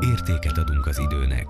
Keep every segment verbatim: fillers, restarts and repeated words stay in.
Értéket adunk az időnek.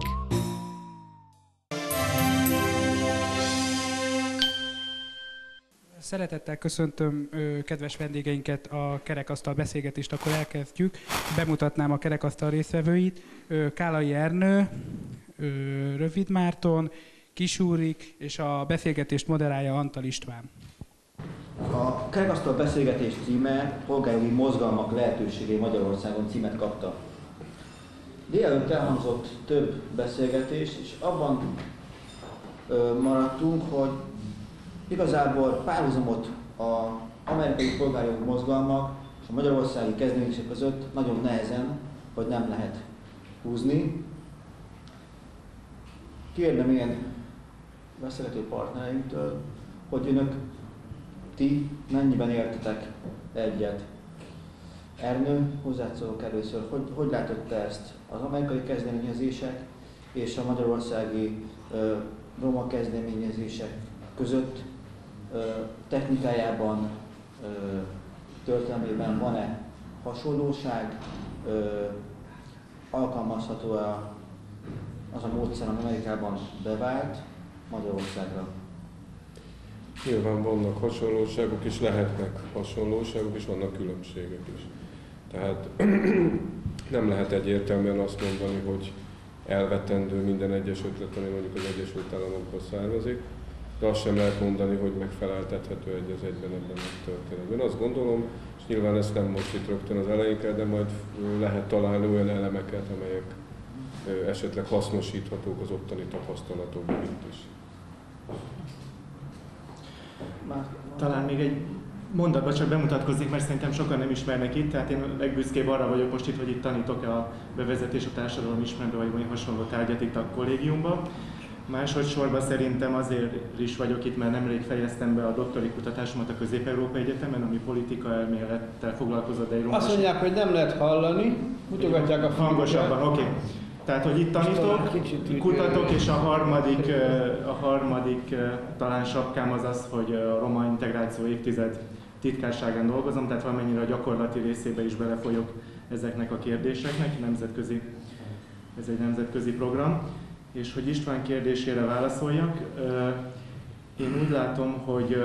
Szeretettel köszöntöm kedves vendégeinket a kerekasztal beszélgetést, akkor elkezdjük. Bemutatnám a kerekasztal résztvevőit. Kálai Ernő, Rövid Márton, Kis Ulrik, és a beszélgetést moderálja Antal István. A kerekasztal beszélgetés címe Polgárjogi mozgalmak lehetőségei Magyarországon címet kapta. Délelőtt elhangzott több beszélgetés, és abban ö, maradtunk, hogy igazából párhuzamot az amerikai polgárjogi mozgalmak és a magyarországi kezdeményezések között nagyon nehezen, vagy nem lehet húzni. Kérdem én beszélgető partnereinktől, hogy önök ti mennyiben értetek egyet. Ernő, hozzád szólok először, hogy, hogy látod te ezt az amerikai kezdeményezések és a magyarországi ö, roma kezdeményezések között ö, technikájában, ö, történelmében van-e hasonlóság, ö, alkalmazható-e az a módszer, ami Amerikában bevált Magyarországra? Nyilván vannak hasonlóságok, és lehetnek hasonlóságok, és vannak különbségek is. Tehát nem lehet egyértelműen azt mondani, hogy elvetendő minden egyes ötlet, ami mondjuk az Egyesült Államokból származik, de azt sem lehet mondani, hogy megfeleltethető egy az egyben ebben a történetben. Azt gondolom, és nyilván ezt nem most itt rögtön az elején kell, de majd lehet találni olyan elemeket, amelyek esetleg hasznosíthatók az ottani tapasztalatokban itt is. Talán még egy mondatban csak bemutatkozik, mert szerintem sokan nem ismernek itt, tehát én legbüszkébb arra vagyok most itt, hogy itt tanítok a bevezetés a társadalom ismerve, vagy valami hasonló tárgyat itt a kollégiumban. Másodszorban szerintem azért is vagyok itt, mert nemrég fejeztem be a doktori kutatásomat a Közép-Európai Egyetemen, ami politika elmélettel foglalkozott, de egy Azt mondják, hogy nem lehet hallani, mutogatják a hangosabban, oké. Okay. Tehát, hogy itt tanítok, kutatok, és a harmadik, a harmadik talán sapkám az az, hogy a roma integráció évtized titkárságán dolgozom, tehát valamennyire a gyakorlati részébe is belefolyok ezeknek a kérdéseknek, nemzetközi, ez egy nemzetközi program. És hogy István kérdésére válaszoljak, én úgy látom, hogy,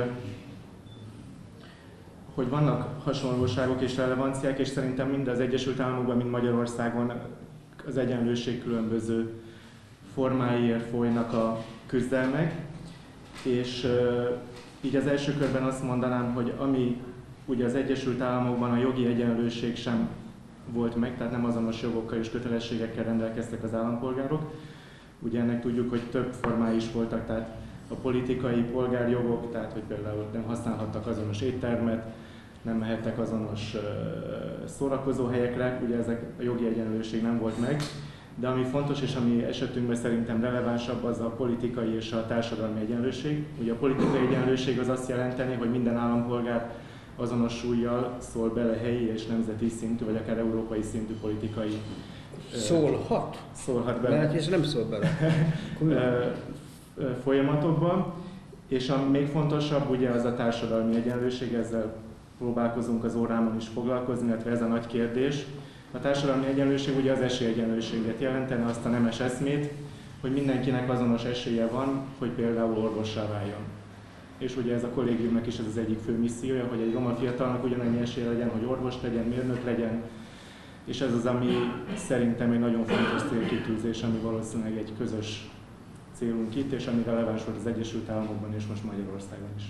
hogy vannak hasonlóságok és relevanciák, és szerintem mind az Egyesült Államokban, mind Magyarországon az egyenlőség különböző formáiért folynak a küzdelmek, és uh, így az első körben azt mondanám, hogy ami ugye az Egyesült Államokban a jogi egyenlőség sem volt meg, tehát nem azonos jogokkal és kötelességekkel rendelkeztek az állampolgárok. Ugye ennek tudjuk, hogy több formái is voltak, tehát a politikai polgárjogok, tehát hogy például nem használhattak azonos éttermet, nem mehettek azonos uh, szórakozóhelyekre, ugye ezek a jogi egyenlőség nem volt meg, de ami fontos és ami esetünkben szerintem relevánsabb, az a politikai és a társadalmi egyenlőség. Ugye a politikai egyenlőség az azt jelenteni, hogy minden állampolgár azonos súllyal szól bele helyi és nemzeti szintű, vagy akár európai szintű politikai uh, Szólhat? Szólhat bele. Lehet, és nem szól bele. folyamatokban, és a még fontosabb ugye az a társadalmi egyenlőség, ezzel próbálkozunk az órámon is foglalkozni, illetve ez a nagy kérdés. A társadalmi egyenlőség ugye az esélyegyenlőséget jelentene, azt a nemes eszmét, hogy mindenkinek azonos esélye van, hogy például orvossá váljon. És ugye ez a kollégiumnak is ez az egyik fő missziója, hogy egy roma fiatalnak ugyanannyi esélye legyen, hogy orvos legyen, mérnök legyen, és ez az, ami szerintem egy nagyon fontos célkitűzés, ami valószínűleg egy közös célunk itt, és ami releváns volt az Egyesült Államokban és most Magyarországon is.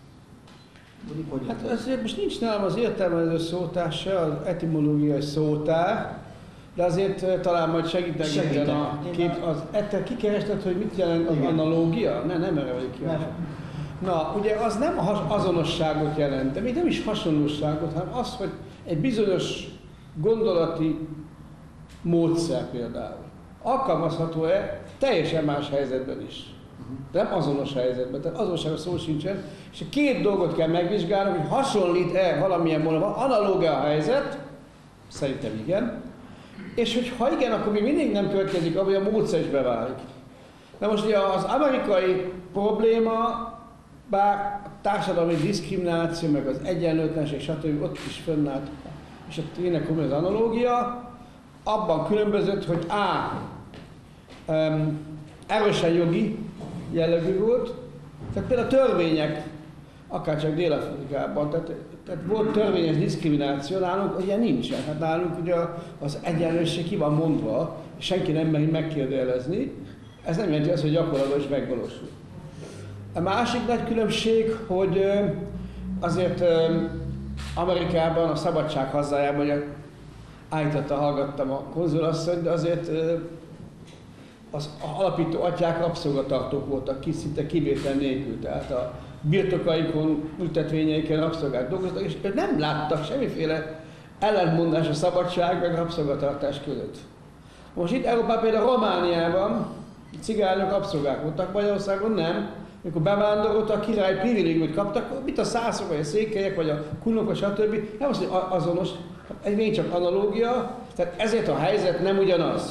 Hát azért most nincs nálam az értelmező szótár se, az etimológiai szótár, de azért talán majd segítek ezen a két, az ettel kikerested, hogy mit jelent az analógia? Ne, nem erre vagyok kíváncsi. Na, ugye az nem azonosságot jelent, de még nem is hasonlóságot, hanem az, hogy egy bizonyos gondolati módszer például alkalmazható-e teljesen más helyzetben is. De nem azonos helyzetben, tehát azonosságos szó sincsen, és a két dolgot kell megvizsgálni, hogy hasonlít-e valamilyen módon, analóg-e a helyzet, szerintem igen, és hogy ha igen, akkor még mindig nem következik, ahogy a módszer is beválik. Na most ugye az amerikai probléma, bár a társadalmi diszkrimináció, meg az egyenlőtlenség, stb. Ott is fönnállt, és ott tényleg komoly az analógia, abban különbözött, hogy A. Um, erősen jogi jellegű volt, tehát például a törvények, akárcsak Dél-Afrikában, tehát, tehát volt törvényes diszkrimináció, nálunk ugye nincsen. Hát nálunk ugye az egyenlőség ki van mondva, és senki nem meri megkérdőjelezni, ez nem jelenti azt, hogy gyakorlatban is megvalósul. A másik nagy különbség, hogy azért Amerikában, a szabadság hazájában, ugye állította, hallgattam a konzulasszonyt, de azért az alapító atyák rabszolgatartók voltak ki, szinte kivétel nélkül, tehát a birtokaikon, ültetvényeiken rabszolgák dolgoztak, és ők nem láttak semmiféle ellentmondás a szabadság meg a rabszolgatartás között. Most itt Európában, például Romániában cigányok rabszolgák voltak, Magyarországon nem. Amikor bevándoroltak, a király privilégiumot kaptak, mit a szászok, vagy a székelyek, vagy a kunok, vagy stb. Nem az, hogy azonos, ez még csak analógia, tehát ezért a helyzet nem ugyanaz.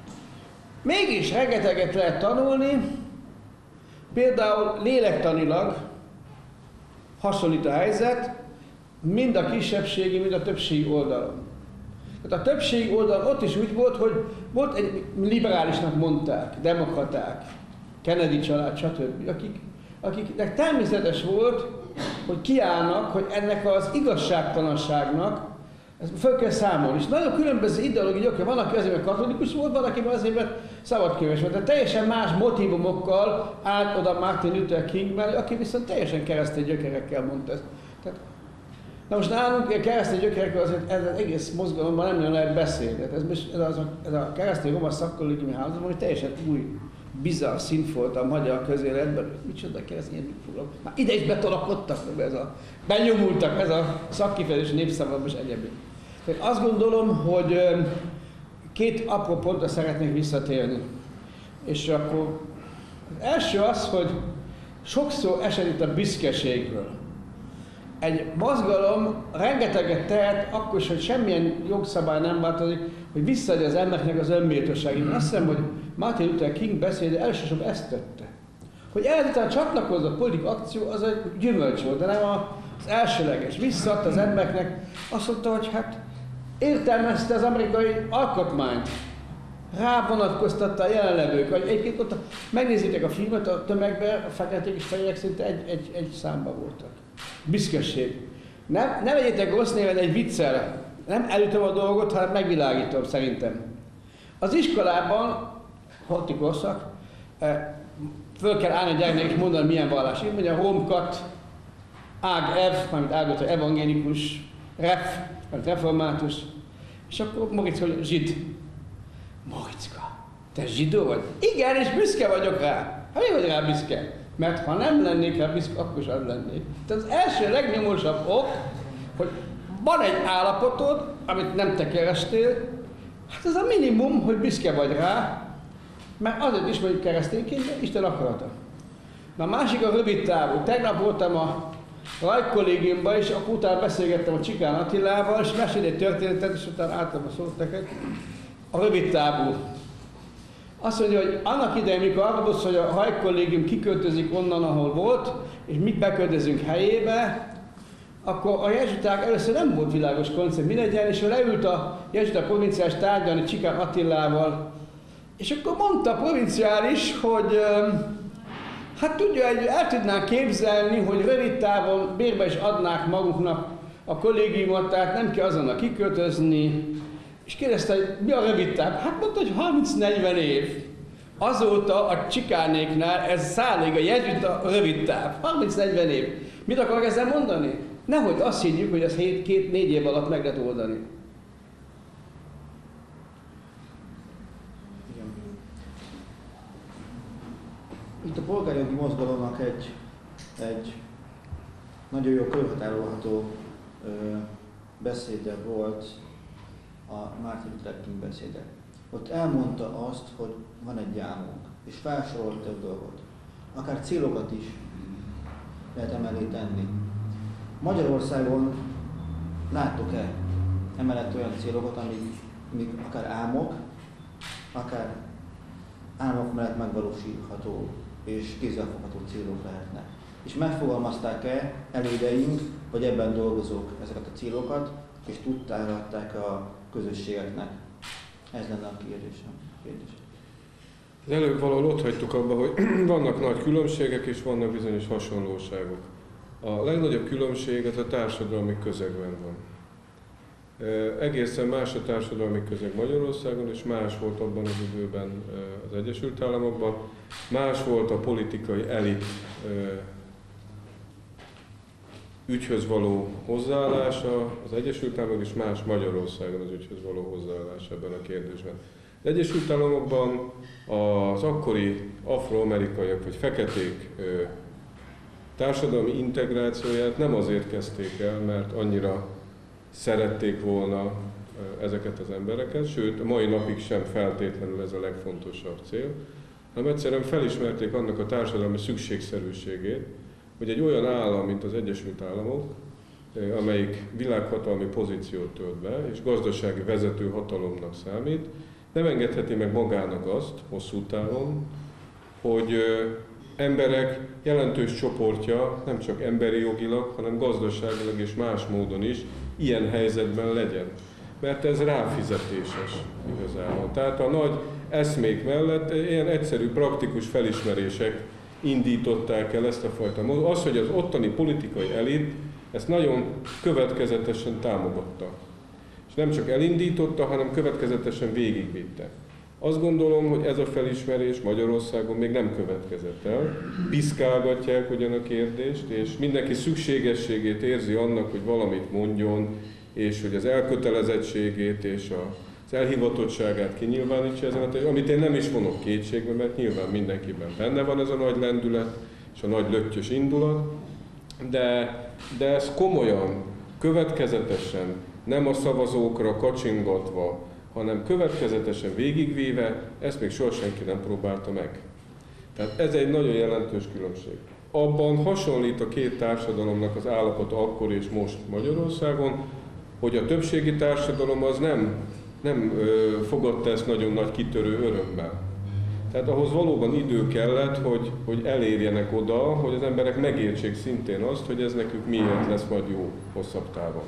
Mégis rengeteget lehet tanulni, például lélektanilag hasonlít a helyzet, mind a kisebbségi, mind a többségi oldalon. Tehát a többségi oldalon ott is úgy volt, hogy volt egy liberálisnak mondták, demokraták, Kennedy család, stb., akik, akiknek természetes volt, hogy kiállnak, hogy ennek az igazságtalanságnak ezt föl kell számolni. És nagyon különböző ideológiai oka, van, aki azért, mert katolikus volt, van, aki azért, mert szabadkönyves volt. Tehát teljesen más motivumokkal állt oda Martin Luther King mellé, aki viszont teljesen keresztény gyökerekkel mondta ezt. Tehát, na most nálunk a keresztény gyökerekkel azért ez az egész mozgalomban nem nagyon lehet beszélni. Ez, ez, az, ez a keresztény roma szakkollégiumi házban, hogy teljesen új, bizarr szint volt a magyar közéletben, micsoda keresztény mit foglalkozik. Már ide is betolakodtak, ez a, benyomultak, ez a szakkifejezés népszavakban és egyébként. Tehát azt gondolom, hogy két apró pontra szeretnék visszatérni. És akkor az első az, hogy sokszor esett itt a büszkeségről. Egy mozgalom rengeteget tehet, akkor is, hogy semmilyen jogszabály nem változik, hogy visszaadja az embernek az önméltóságét. Én azt hiszem, hogy Martin Luther King beszéde elsősorban ezt tette. Hogy eredetileg csatlakozott politikai akció, az egy gyümölcs volt, de nem az elsőleges. Visszaadta az embereknek, azt mondta, hogy hát értelmezte az amerikai alkotmányt. Rávonatkoztatta a jelenlevők. Egyébként ott megnézitek a filmet, a tömegben a feketék és fehérek szinte egy, egy, egy számba voltak. Büszkeség. Nem, ne vegyétek rossz néven egy viccel. Nem elütöm a dolgot, hanem megvilágítom szerintem. Az iskolában, hati korszak, föl kell állni a gyereknek és mondani, milyen vallás. Én mondja, romkat, ág ev, mármint ágot, evangélikus, ref, mármint református, és akkor Moritz, hogy zsid. Moriczka, te zsidó vagy? Igen, és büszke vagyok rá. Hát mi vagy rá büszke? Mert ha nem lennék rá büszke, akkor is az lennék. Tehát az első legnyomósabb ok, hogy van egy állapotod, amit nem te kerestél, hát ez a minimum, hogy büszke vagy rá, mert azért is vagyok keresztényként, de Isten akarata. Na a másik a rövid távú. Tegnap voltam a rajkollégiumban, és akkor utána beszélgettem a Csikán Attilával, és mesél egy történetet, és utána általában szólt neked. A rövid távú. Azt mondja, hogy annak idején, mikor arra volt, hogy a hajkollégium kiköltözik onnan, ahol volt, és mi beköltözünk helyébe, akkor a jezsuiták először nem volt világos koncept, mi legyen, és ő leült a jezsuita provinciális tárgyalni Csikán Attilával, és akkor mondta a provinciális, hogy hát tudja, el tudnánk képzelni, hogy rövid távon bérbe is adnák maguknak a kollégiumot, tehát nem kell azonnal kiköltözni. És kérdezte, hogy mi a rövid táv? Hát mondta, hogy harminc-negyven év. Azóta a Csikánéknál ez szállég a jezsuita rövid táv. harminc-negyven év. Mit akarok ezzel mondani? Nehogy azt higgyük, hogy ez két-négy év alatt meg lehet oldani. Itt a polgárjogi mozgalomnak egy, egy nagyon jó körhatárolható ö, beszéde volt, a Martin Luther King beszéde. Ott elmondta azt, hogy van egy álmunk, és felsorolt több dolgot. Akár célokat is lehet emellé tenni. Magyarországon láttok-e emellett olyan célokat, amik, amik akár álmok, akár álmok mellett megvalósítható és kézzelfogható célok lehetnek. És megfogalmazták-e elődeink, vagy ebben dolgozók ezeket a célokat, és tudtáratták a közösségeknek. Ez lenne a kérdésem. Kérdés. Az előbb valahol ott hagytuk abba, hogy vannak nagy különbségek és vannak bizonyos hasonlóságok. A legnagyobb különbség az a társadalmi közegben van. Egészen más a társadalmi közeg Magyarországon, és más volt abban az időben az Egyesült Államokban. Más volt a politikai elit ügyhöz való hozzáállása az Egyesült Államokban, és más Magyarországon az ügyhöz való hozzáállás ebben a kérdésben. Az Egyesült Államokban az akkori afroamerikaiak vagy feketék társadalmi integrációját nem azért kezdték el, mert annyira szerették volna ezeket az embereket, sőt, a mai napig sem feltétlenül ez a legfontosabb cél, hanem egyszerűen felismerték annak a társadalmi szükségszerűségét, hogy egy olyan állam, mint az Egyesült Államok, amelyik világhatalmi pozíciót tölt be, és gazdasági vezető hatalomnak számít, nem engedheti meg magának azt hosszú távon, hogy emberek jelentős csoportja nem csak emberi jogilag, hanem gazdaságilag és más módon is ilyen helyzetben legyen. Mert ez ráfizetéses igazából. Tehát a nagy eszmék mellett ilyen egyszerű, praktikus felismerések indították el ezt a fajta módot. Az, hogy az ottani politikai elit ezt nagyon következetesen támogatta. És nem csak elindította, hanem következetesen végigvitte. Azt gondolom, hogy ez a felismerés Magyarországon még nem következett el. Piszkálgatják ugyan a kérdést, és mindenki szükségességét érzi annak, hogy valamit mondjon, és hogy az elkötelezettségét és az elhivatottságát kinyilvánítsa ezen a területen, amit én nem is vonok kétségbe, mert nyilván mindenkiben benne van ez a nagy lendület és a nagy löttyös indulat, de, de ez komolyan, következetesen, nem a szavazókra kacsingatva, hanem következetesen végigvéve, ezt még soha senki nem próbálta meg. Tehát ez egy nagyon jelentős különbség. Abban hasonlít a két társadalomnak az állapota akkor és most Magyarországon, hogy a többségi társadalom az nem, nem ö, fogadta ezt nagyon nagy kitörő örömmel. Tehát ahhoz valóban idő kellett, hogy, hogy elérjenek oda, hogy az emberek megértsék szintén azt, hogy ez nekük miért lesz majd jó hosszabb távon.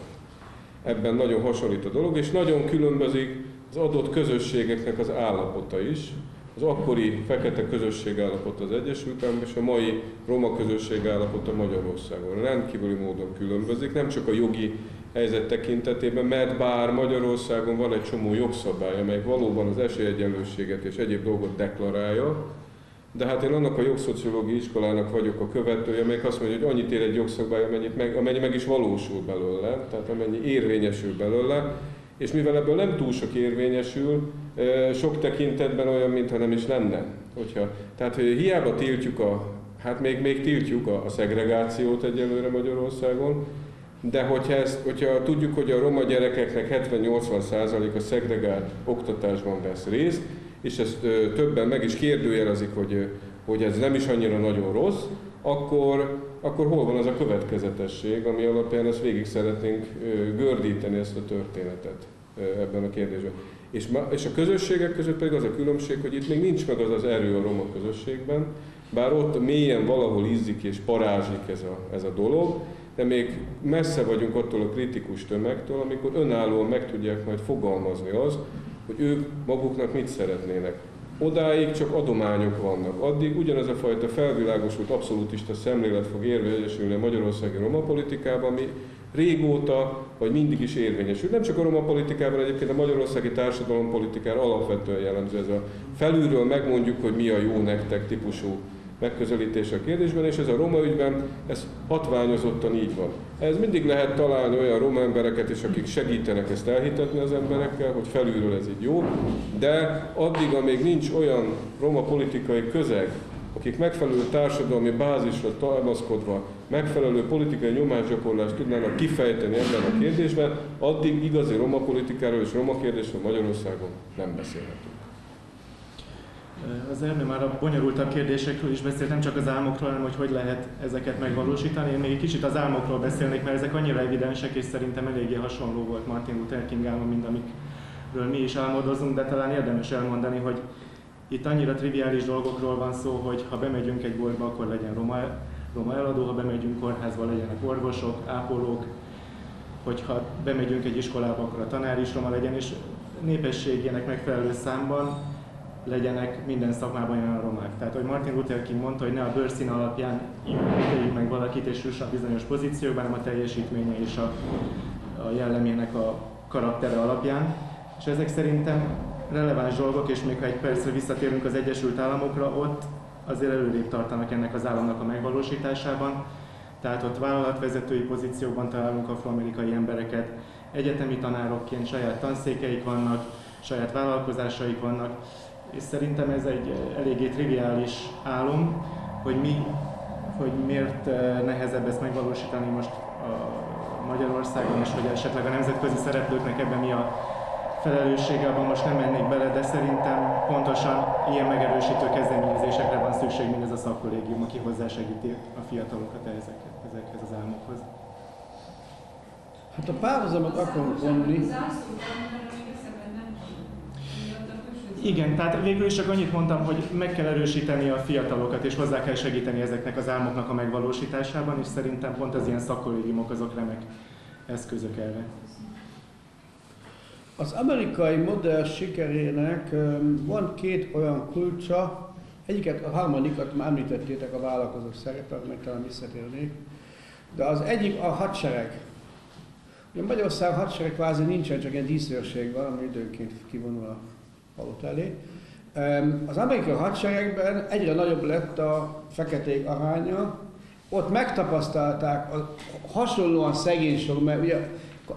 Ebben nagyon hasonlít a dolog, és nagyon különbözik az adott közösségeknek az állapota is. Az akkori fekete közösség állapota az Egyesült Államokban, és a mai roma közösség állapota Magyarországon. Rendkívüli módon különbözik, nem csak a jogi helyzet tekintetében, mert bár Magyarországon van egy csomó jogszabály, amely valóban az esélyegyenlőséget és egyéb dolgot deklarálja, de hát én annak a jogszociológiai iskolának vagyok a követője, amelyik azt mondja, hogy annyit ér egy jogszabály, amennyit meg, amennyi meg is valósul belőle, tehát amennyi érvényesül belőle, és mivel ebből nem túl sok érvényesül, sok tekintetben olyan, mintha nem is lenne. Hogyha, tehát, hogy hiába tiltjuk a, hát még, még tiltjuk a, a szegregációt egyelőre Magyarországon, de hogyha, ezt, hogyha tudjuk, hogy a roma gyerekeknek hetven-nyolcvan százaléka szegregált oktatásban vesz részt, és ezt ö, többen meg is kérdőjelezik, hogy, hogy ez nem is annyira nagyon rossz, akkor, akkor hol van az a következetesség, ami alapján ezt végig szeretnénk ö, gördíteni ezt a történetet ö, ebben a kérdésben. És, és a közösségek között pedig az a különbség, hogy itt még nincs meg az az erő a roma közösségben, bár ott mélyen valahol izzik és parázslik ez a, ez a dolog, de még messze vagyunk attól a kritikus tömegtől, amikor önállóan meg tudják majd fogalmazni azt, hogy ők maguknak mit szeretnének. Odáig csak adományok vannak. Addig ugyanez a fajta felvilágosult abszolútista szemlélet fog érvényesülni a magyarországi roma politikában, ami régóta, vagy mindig is érvényesül. Nem csak a roma politikában, egyébként a magyarországi társadalompolitikára alapvetően jellemző ez a felülről megmondjuk, hogy mi a jó nektek típusú megközelítés a kérdésben, és ez a roma ügyben, ez hatványozottan így van. Ez mindig lehet találni olyan roma embereket is, akik segítenek ezt elhitetni az emberekkel, hogy felülről ez így jó, de addig, amíg nincs olyan roma politikai közeg, akik megfelelő társadalmi bázisra támaszkodva megfelelő politikai nyomásgyakorlást tudnának kifejteni ebben a kérdésben, addig igazi roma politikáról és roma kérdésről Magyarországon nem beszélhetünk. Az Ernő már a bonyolultabb kérdésekről is beszélt, nem csak az álmokról, hanem hogy hogy lehet ezeket megvalósítani. Én még egy kicsit az álmokról beszélnék, mert ezek annyira evidensek, és szerintem eléggé hasonló volt Martin Luther King álma, mint amikről mi is álmodozunk, de talán érdemes elmondani, hogy itt annyira triviális dolgokról van szó, hogy ha bemegyünk egy boltba, akkor legyen roma, roma eladó, ha bemegyünk kórházba, legyenek orvosok, ápolók, hogyha bemegyünk egy iskolába, akkor a tanár is roma legyen, és népességének megfelelő számban legyenek minden szakmában olyan romák. Tehát, hogy Martin Luther King mondta, hogy ne a bőrszín alapján ítéljük meg valakit és jusson bizonyos pozícióban, hanem a teljesítménye és a, a jellemének a karaktere alapján. És ezek szerintem releváns dolgok, és még ha egy percre visszatérünk az Egyesült Államokra, ott azért előrébb tartanak ennek az államnak a megvalósításában. Tehát ott vállalatvezetői pozíciókban találunk afroamerikai embereket, egyetemi tanárokként saját tanszékeik vannak, saját vállalkozásaik vannak, és szerintem ez egy eléggé triviális álom, hogy mi, hogy miért nehezebb ezt megvalósítani most a Magyarországon, és hogy esetleg a nemzetközi szereplőknek ebben mi a felelőssége, abban most nem mennék bele, de szerintem pontosan ilyen megerősítő kezdeményezésekre van szükség, mint ez a szakkollégium, aki hozzásegíti a fiatalokat ezeket, ezekhez az álmokhoz. Hát a párhuzamot akarom vonni. Igen, tehát végül is csak annyit mondtam, hogy meg kell erősíteni a fiatalokat, és hozzá kell segíteni ezeknek az álmoknak a megvalósításában, és szerintem pont az ilyen szakkollégiumok azok remek eszközök erre. Az amerikai modell sikerének van két olyan kulcsa, egyiket, a harmadikat már említettétek, a vállalkozók szerepe, meg talán visszatérnék, de az egyik a hadsereg. Ugye Magyarország hadsereg kvázi nincsen, csak egy díszőrség van, ami időnként kivonul a palota elé. Az amerikai hadseregben egyre nagyobb lett a feketék aránya, ott megtapasztalták a hasonlóan szegény sor, mert ugye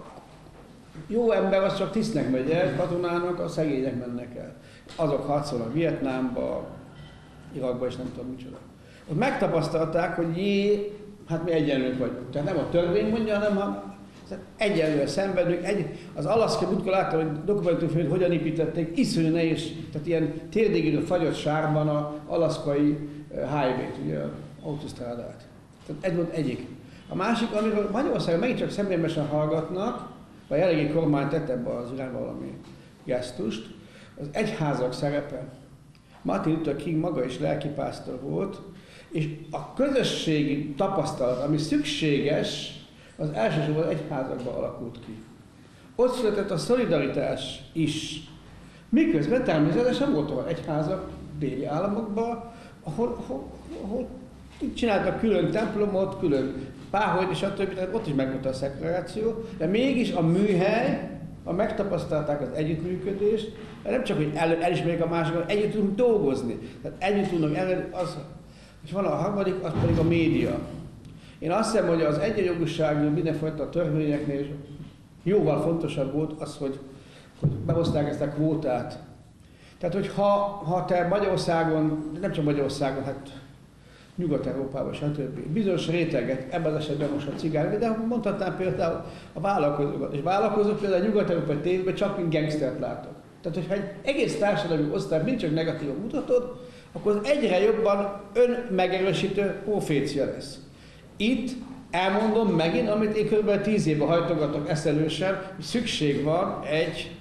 jó ember az csak tisztnek megy el, katonának a szegények mennek el. Azok harcolnak Vietnámba, Irakba és nem tudom micsoda. Ott megtapasztalták, hogy jé, hát mi egyenlők vagyunk. Tehát nem a törvény mondja, hanem ha egyenlően szenvedünk. Egy, az alaszkai múltkor láttam, hogy dokumentumfilmet hogyan építették, iszonyú nehéz, tehát ilyen térdigérő fagyott sárban az alaszkai highway-t, ugye, autosztrádát. Tehát ez volt egyik. A másik, amiről Magyarországon megint csak személyesen hallgatnak, vagy eléggé kormány tett ebbe az irányba valami gesztust, az egyházak szerepe. Martin Luther King maga is lelkipásztor volt, és a közösségi tapasztalat, ami szükséges, az elsősorban egyházakban alakult ki. Ott született a szolidaritás is. Miközben természetesen volt olyan egyházak déli államokban, ahol, ahol, ahol csináltak külön templomot, külön páholyt és a többi, tehát ott is megvolt a szegregáció, de mégis a műhely, a megtapasztalták az együttműködést, nem csak, hogy el, elismerik a másikat, együtt tudunk dolgozni, tehát együtt tudnak el, az, és van a harmadik, az pedig a média. Én azt hiszem, hogy az egyenjogúság mindenfajta törvényeknél jóval fontosabb volt az, hogy, hogy behozták ezt a kvótát. Tehát, hogy ha, ha te Magyarországon, nem csak Magyarországon, hát Nyugat-Európában, stb. Bizonyos réteget, ebben az esetben most a cigány, de mondhatnám például a vállalkozókat. És vállalkozók például a Nyugat-Európai tévében csak mint gangstert látok. Tehát, hogyha egy egész társadalmi osztály mind csak negatívan mutatod, akkor az egyre jobban önmegerősítő profécia lesz. Itt elmondom megint, amit én kb. tíz éve hajtogatok eszelősen, hogy szükség van egy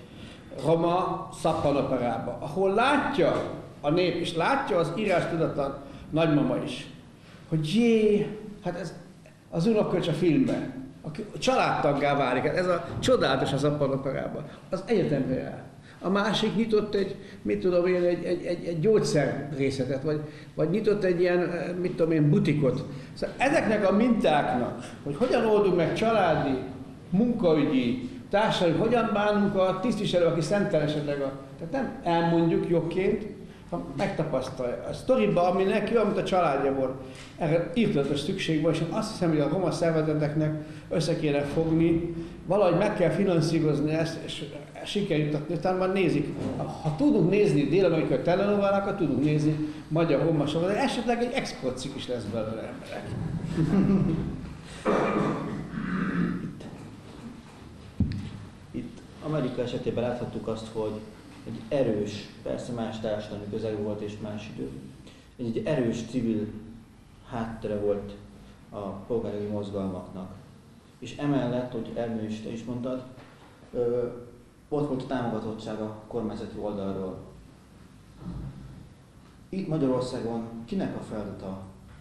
roma szappanoperába, ahol látja a nép, és látja az írástudatlan nagymama is, hogy jé, hát ez az unoköcs a filmben, aki családtaggá válik, hát ez a csodálatos az szappanoperában, az egyetemre jár. A másik nyitott egy, mit tudom én, egy, egy, egy, egy gyógyszerrészetet, vagy, vagy nyitott egy ilyen, mit tudom én, butikot. Szóval ezeknek a mintáknak, hogy hogyan oldunk meg családi, munkaügyi, társadalmi, hogyan bánunk a tisztviselő, aki szentelen esetleg a... Tehát nem elmondjuk jogként, hanem megtapasztalja. A sztoriban, ami neki olyan, mint a családja volt, erre írtatos szükség van, és én azt hiszem, hogy a roma szervezeteknek össze kéne fogni, valahogy meg kell finanszírozni ezt, és sikerültetni, utána már nézik. Ha, ha tudunk nézni dél-amerikai telenovelákat, tudunk nézni magyar roma sorozatot, de esetleg egy exportcikk is lesz belőle, emberek. Itt. Itt Amerika esetében láthattuk azt, hogy egy erős, persze más társadalmi közeg volt és más idő, egy, egy erős civil háttere volt a polgári mozgalmaknak. És emellett, hogy Ernő is, te is mondtad, ö, ott volt a támogatottság a kormányzati oldalról. Itt Magyarországon kinek a feladata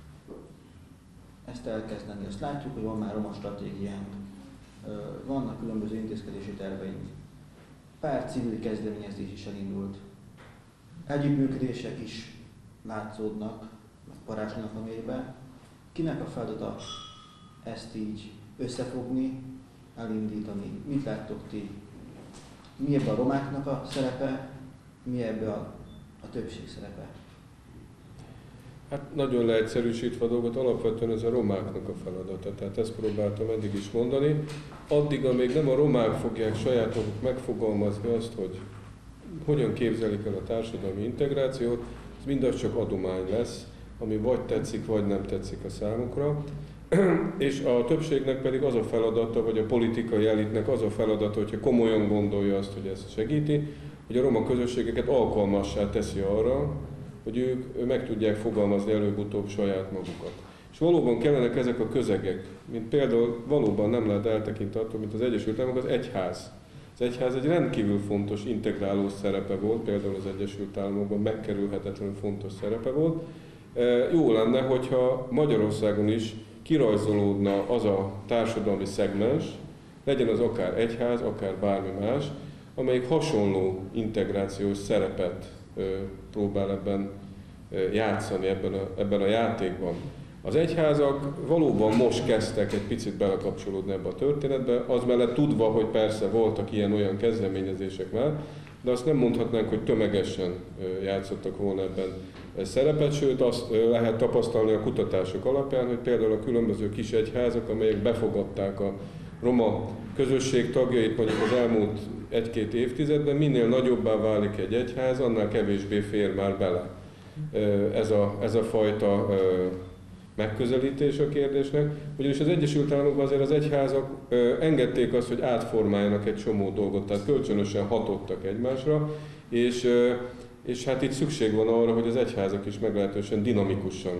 ezt elkezdeni? Azt látjuk, hogy van már roma stratégiánk, vannak különböző intézkedési terveink. pár civil kezdeményezés is elindult. Együttműködések is látszódnak a Parázsnak a mélyben. Kinek a feladata ezt így összefogni, elindítani? Mit láttok ti? Mi ebben a romáknak a szerepe, mi ebben a, a többség szerepe? Hát nagyon leegyszerűsítve a dolgot, alapvetően ez a romáknak a feladata. Tehát ezt próbáltam eddig is mondani. Addig, amíg nem a romák fogják saját maguk megfogalmazni azt, hogy hogyan képzelik el a társadalmi integrációt, ez mindaz csak adomány lesz, ami vagy tetszik, vagy nem tetszik a számukra. És a többségnek pedig az a feladata, vagy a politikai elitnek az a feladata, hogyha komolyan gondolja azt, hogy ezt segíti, hogy a roma közösségeket alkalmassá teszi arra, hogy ők meg tudják fogalmazni előbb-utóbb saját magukat. És valóban kellenek ezek a közegek, mint például valóban nem lehet eltekinteni attól, mint az Egyesült Államok, az egyház. Az egyház egy rendkívül fontos, integráló szerepe volt, például az Egyesült Államokban megkerülhetetlenül fontos szerepe volt. Jó lenne, hogyha Magyarországon is kirajzolódna az a társadalmi szegmens, legyen az akár egyház, akár bármi más, amelyik hasonló integrációs szerepet próbál ebben játszani, ebben a, ebben a játékban. Az egyházak valóban most kezdtek egy picit belekapcsolódni ebbe a történetbe, az mellett tudva, hogy persze voltak ilyen-olyan kezdeményezések már, de azt nem mondhatnánk, hogy tömegesen játszottak volna ebben szerepet, sőt azt lehet tapasztalni a kutatások alapján, hogy például a különböző kis egyházak, amelyek befogadták a roma közösség tagjait mondjuk az elmúlt egy-két évtizedben, minél nagyobbá válik egy egyház, annál kevésbé fér már bele ez a, ez a fajta megközelítés a kérdésnek. Ugyanis az Egyesült Államokban azért az egyházak engedték azt, hogy átformáljanak egy csomó dolgot, tehát kölcsönösen hatottak egymásra, és, és hát itt szükség van arra, hogy az egyházak is meglehetősen dinamikusan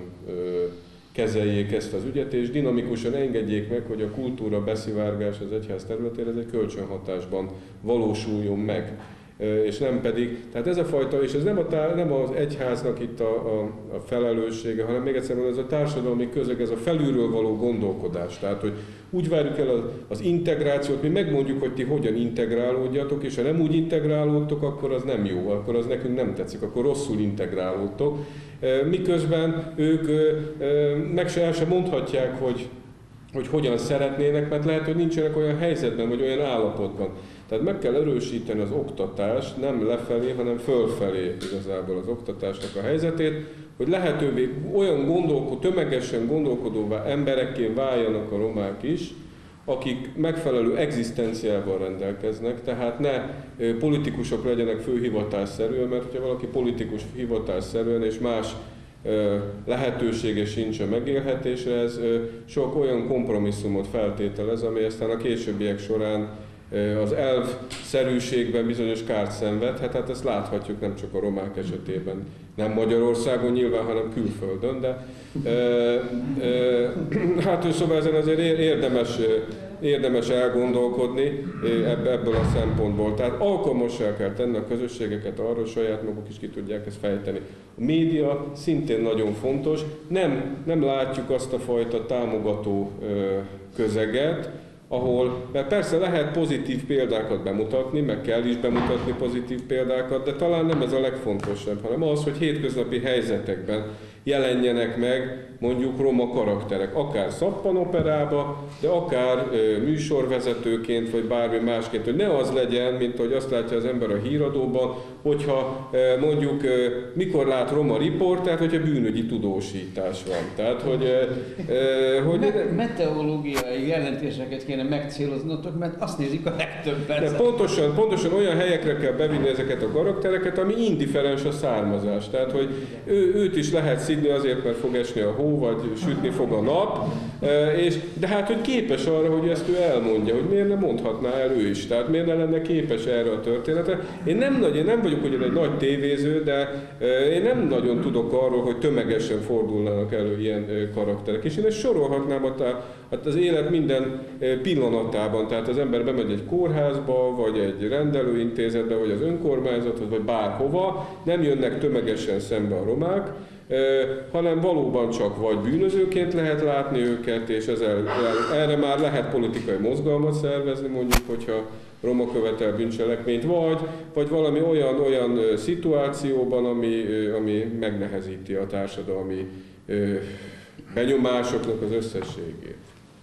kezeljék ezt az ügyet, és dinamikusan engedjék meg, hogy a kultúra beszivárgás az egyház területére ez egy kölcsönhatásban valósuljon meg. És nem pedig, tehát ez a fajta, és ez nem, a tá, nem az egyháznak itt a, a, a felelőssége, hanem még egyszer mondom, ez a társadalmi közeg, ez a felülről való gondolkodás. Tehát, hogy úgy várjuk el az, az integrációt, mi megmondjuk, hogy ti hogyan integrálódjatok, és ha nem úgy integrálódtok, akkor az nem jó, akkor az nekünk nem tetszik, akkor rosszul integrálódtok. Miközben ők meg se el sem mondhatják, hogy, hogy hogyan szeretnének, mert lehet, hogy nincsenek olyan helyzetben, vagy olyan állapotban. Tehát meg kell erősíteni az oktatást, nem lefelé, hanem fölfelé igazából az oktatásnak a helyzetét, hogy lehetővé olyan gondolkodó, tömegesen gondolkodóvá emberekké váljanak a romák is, akik megfelelő egzisztenciával rendelkeznek, tehát ne politikusok legyenek főhivatásszerűen, mert ha valaki politikus hivatásszerűen és más lehetősége sincs a megélhetésre, ez sok olyan kompromisszumot feltételez, ami aztán a későbbiek során az elvszerűségben bizonyos kárt szenvedhet, hát ezt láthatjuk nem csak a romák esetében, nem Magyarországon nyilván, hanem külföldön, de e, e, hát szóval ezen azért érdemes, érdemes elgondolkodni ebből a szempontból. Tehát alkalmassá kell tenni a közösségeket arra, hogy saját maguk is ki tudják ezt fejteni. A média szintén nagyon fontos, nem, nem látjuk azt a fajta támogató közeget, ahol, mert persze lehet pozitív példákat bemutatni, meg kell is bemutatni pozitív példákat, de talán nem ez a legfontosabb, hanem az, hogy hétköznapi helyzetekben jelenjenek meg mondjuk roma karakterek, akár szappanoperába, de akár e, műsorvezetőként, vagy bármi másként, hogy ne az legyen, mint ahogy azt látja az ember a híradóban, hogyha e, mondjuk e, mikor lát roma riportert, hogyha bűnügyi tudósítás van. Tehát, hogy... E, e, hogy Me- meteorológiai jelentéseket kéne megcéloznatok, mert azt nézik a legtöbben. De pontosan, pontosan olyan helyekre kell bevinni ezeket a karaktereket, ami indiferens a származás. Tehát, hogy ő, őt is lehet szidni azért, mert fog esni a hó, vagy sütni fog a nap, és, de hát, hogy képes arra, hogy ezt ő elmondja, hogy miért nem mondhatná el ő is, tehát miért ne lenne képes erre a történetre. Én nem, nagy, én nem vagyok ugyan egy nagy tévéző, de én nem nagyon tudok arról, hogy tömegesen fordulnának elő ilyen karakterek. És én ezt sorolhatnám hát az élet minden pillanatában, tehát az ember bemegy egy kórházba, vagy egy rendelőintézetbe, vagy az önkormányzathoz, vagy bárhova, nem jönnek tömegesen szembe a romák, hanem valóban csak vagy bűnözőként lehet látni őket, és ezzel, erre már lehet politikai mozgalmat szervezni, mondjuk, hogyha roma követel bűncselekményt, vagy, vagy valami olyan, olyan szituációban, ami, ami megnehezíti a társadalmi benyomásoknak az összességét.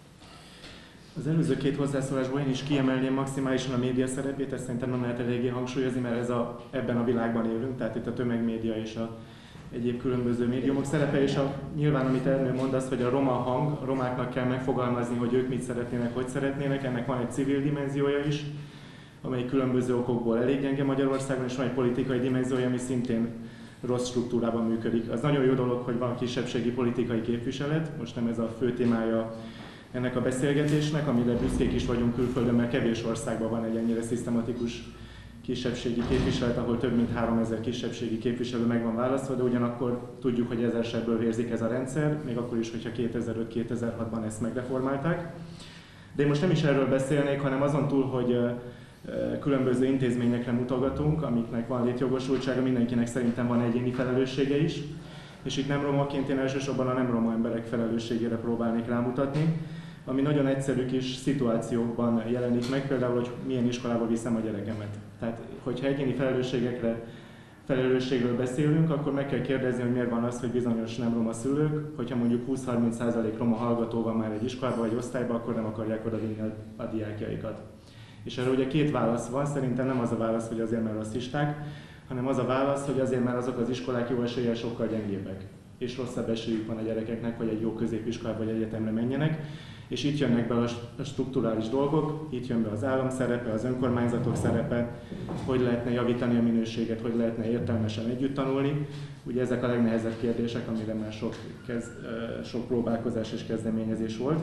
Az előző két hozzászólásból én is kiemelném maximálisan a média szerepét, ezt szerintem nem lehet eléggé hangsúlyozni, mert ez a, ebben a világban élünk, tehát itt a tömegmédia és a egyéb különböző médiumok szerepe, és a, nyilván amit Ernő mond azt, hogy a roma hang, a romáknak kell megfogalmazni, hogy ők mit szeretnének, hogy szeretnének, ennek van egy civil dimenziója is, amely különböző okokból elég gyenge Magyarországon, és van egy politikai dimenziója, ami szintén rossz struktúrában működik. Az nagyon jó dolog, hogy van kisebbségi politikai képviselet, most nem ez a fő témája ennek a beszélgetésnek, amire büszkék is vagyunk külföldön, mert kevés országban van egy ennyire szisztematikus kisebbségi képviselet, ahol több mint háromezer kisebbségi képviselő meg van választva, de ugyanakkor tudjuk, hogy ezer-sebből vérzik ez a rendszer, még akkor is, hogyha kétezer-öt kétezer-hatban ezt megreformálták. De én most nem is erről beszélnék, hanem azon túl, hogy különböző intézményekre mutogatunk, amiknek van létjogosultsága, mindenkinek szerintem van egyéni felelőssége is, és itt nem romaként én elsősorban a nem roma emberek felelősségére próbálnék rámutatni, ami nagyon egyszerű kis szituációkban jelenik meg, például, hogy milyen iskolába viszem a gyerekemet. Tehát, hogyha egyéni felelősségekre, felelősségről beszélünk, akkor meg kell kérdezni, hogy miért van az, hogy bizonyos nem roma szülők, hogyha mondjuk húsz-harminc százalék roma hallgató van már egy iskolában vagy osztályban, akkor nem akarják odavinni a, a diákjaikat. És erre ugye két válasz van, szerintem nem az a válasz, hogy azért, mert rasszisták, hanem az a válasz, hogy azért, mert azok az iskolák jó eséllyel sokkal gyengébbek, és rosszabb esélyük van a gyerekeknek, hogy egy jó középiskolába vagy egyetemre menjenek. És itt jönnek be a strukturális dolgok, itt jön be az állam szerepe, az önkormányzatok szerepe, hogy lehetne javítani a minőséget, hogy lehetne értelmesen együtt tanulni. Ugye ezek a legnehezebb kérdések, amire már sok, kez, sok próbálkozás és kezdeményezés volt.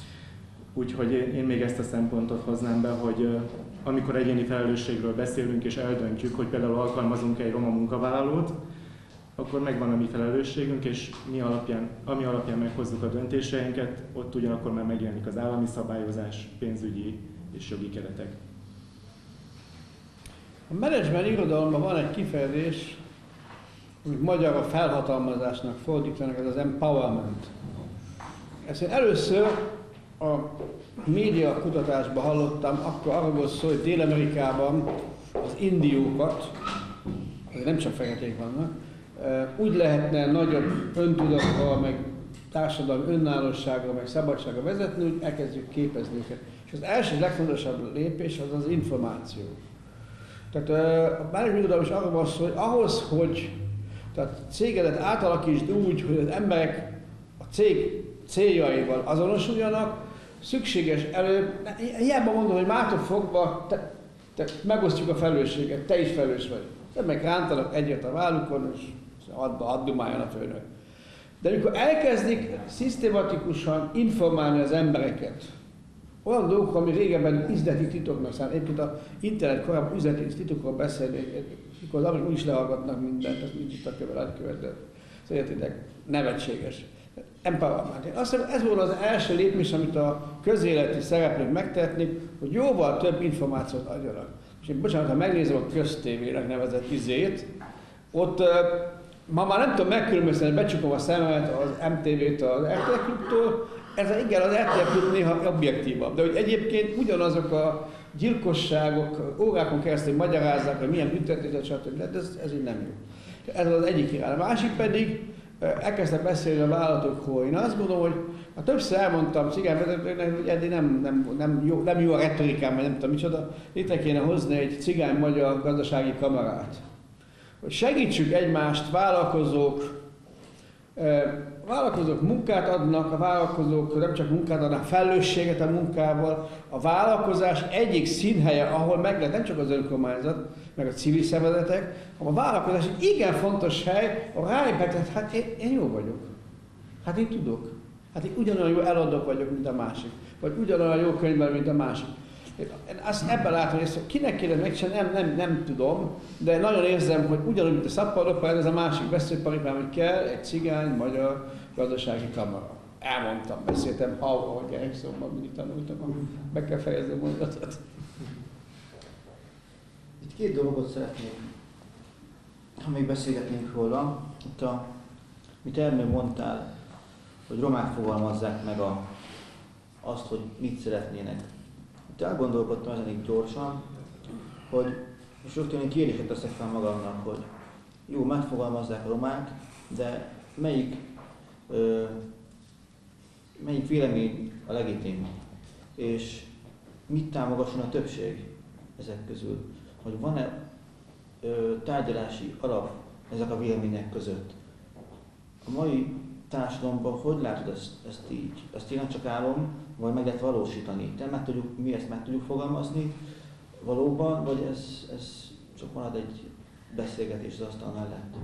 Úgyhogy én még ezt a szempontot hoznám be, hogy amikor egyéni felelősségről beszélünk és eldöntjük, hogy például alkalmazunk egy roma munkavállalót, akkor megvan a mi felelősségünk, és mi alapján, ami alapján meghozzuk a döntéseinket, ott ugyanakkor már megjelenik az állami szabályozás, pénzügyi és jogi keretek. A menedzsment irodalomban van egy kifejezés, amit magyarul a felhatalmazásnak fordítanak, ez az empowerment. Ezt én először a média kutatásban hallottam, akkor arra volt szó, hogy Dél-Amerikában az indiókat, azért nem csak feketék vannak, úgy lehetne nagyobb öntudattal, meg társadalmi önállóságra, meg szabadságra vezetni, hogy elkezdjük képezni őket. És az első legfontosabb lépés az az információ. Tehát a menedzsment is arra van szó, hogy ahhoz, hogy tehát cégedet átalakítsd úgy, hogy az emberek a cég céljaival azonosuljanak, szükséges előbb, hiába mondom, hogy mától fogva te, te megosztjuk a felelősséget, te is felelős vagy. Te meg rántanak egyet a vállukon, és add, add dumáljon a főnök. De amikor elkezdik szisztematikusan informálni az embereket, olyan dolgok, ami régebben üzleti titoknak számít, egyébként az internet korábban üzleti titokról beszélni, mikor az úgy is lehallgatnak mindent, ezt így tudtak követni, szerintetek nevetséges. Empowerment. Azt hiszem, ez volt az első lépés, amit a közéleti szereplők megtehetnék, hogy jóval több információt adjanak. És én bocsánat, ha megnézem a köztévének nevezett izét, ott uh, ma már nem tudom megkülönböztetni, becsukom a szememet az em té vé-től, az er té el Klubtól, ez a, igen, az er té el Klub néha objektívabb, de hogy egyébként ugyanazok a gyilkosságok órákon keresztül magyarázzák, hogy milyen büntetések, stb. De ez, ez így nem jó. Ez az egyik irány. A másik pedig, elkezdtem beszélni a vállalatokról. Én azt gondolom, hogy ha többször elmondtam cigányvezetőknek, hogy eddig nem, nem, nem, jó, nem jó a retorikám, vagy nem tudom micsoda, létre kéne hozni egy cigány-magyar gazdasági kamarát. Hogy segítsük egymást, vállalkozók, a vállalkozók munkát adnak, a vállalkozók nem csak munkát adnak, felelősséget a munkával. A vállalkozás egyik színhelye, ahol meg lehet nem csak az önkormányzat, meg a civil szervezetek, hanem a vállalkozás egy igen fontos hely, a ráébredett, hát én, én jó vagyok. Hát én tudok. Hát én ugyanolyan jó eladók vagyok, mint a másik. Vagy ugyanolyan jó könyvben, mint a másik. Én azt ebben látom, hogy ezt kinek kéne megcsinálni, nem, nem, nem tudom, de nagyon érzem, hogy ugyanúgy, mint a szappadokkal, ez a másik veszőparipám, hogy kell egy cigány, magyar gazdasági kamara. Elmondtam, beszéltem, ha, ahogy gyerekszóban mindig tanultam, meg kell fejezni a mondatot. Itt két dolgot szeretnék, ha még beszélgetnénk róla. Itt a, mit Ernő mondtál, hogy romák fogalmazzák meg a, azt, hogy mit szeretnének itt elgondolkodtam ezen így gyorsan, hogy és rögtön én kérdéseket teszek fel magamnak, hogy jó, megfogalmazzák a romák, de melyik, ö, melyik vélemény a legitim, és mit támogasson a többség ezek közül, hogy van-e ö, tárgyalási alap ezek a vélemények között. A mai társadalomban hogy látod ezt, ezt így? Ezt tényleg csak álom, vagy meg lehet valósítani? Te meg tudjuk, mi ezt meg tudjuk fogalmazni valóban, vagy ez, ez csak marad egy beszélgetés az asztal mellett?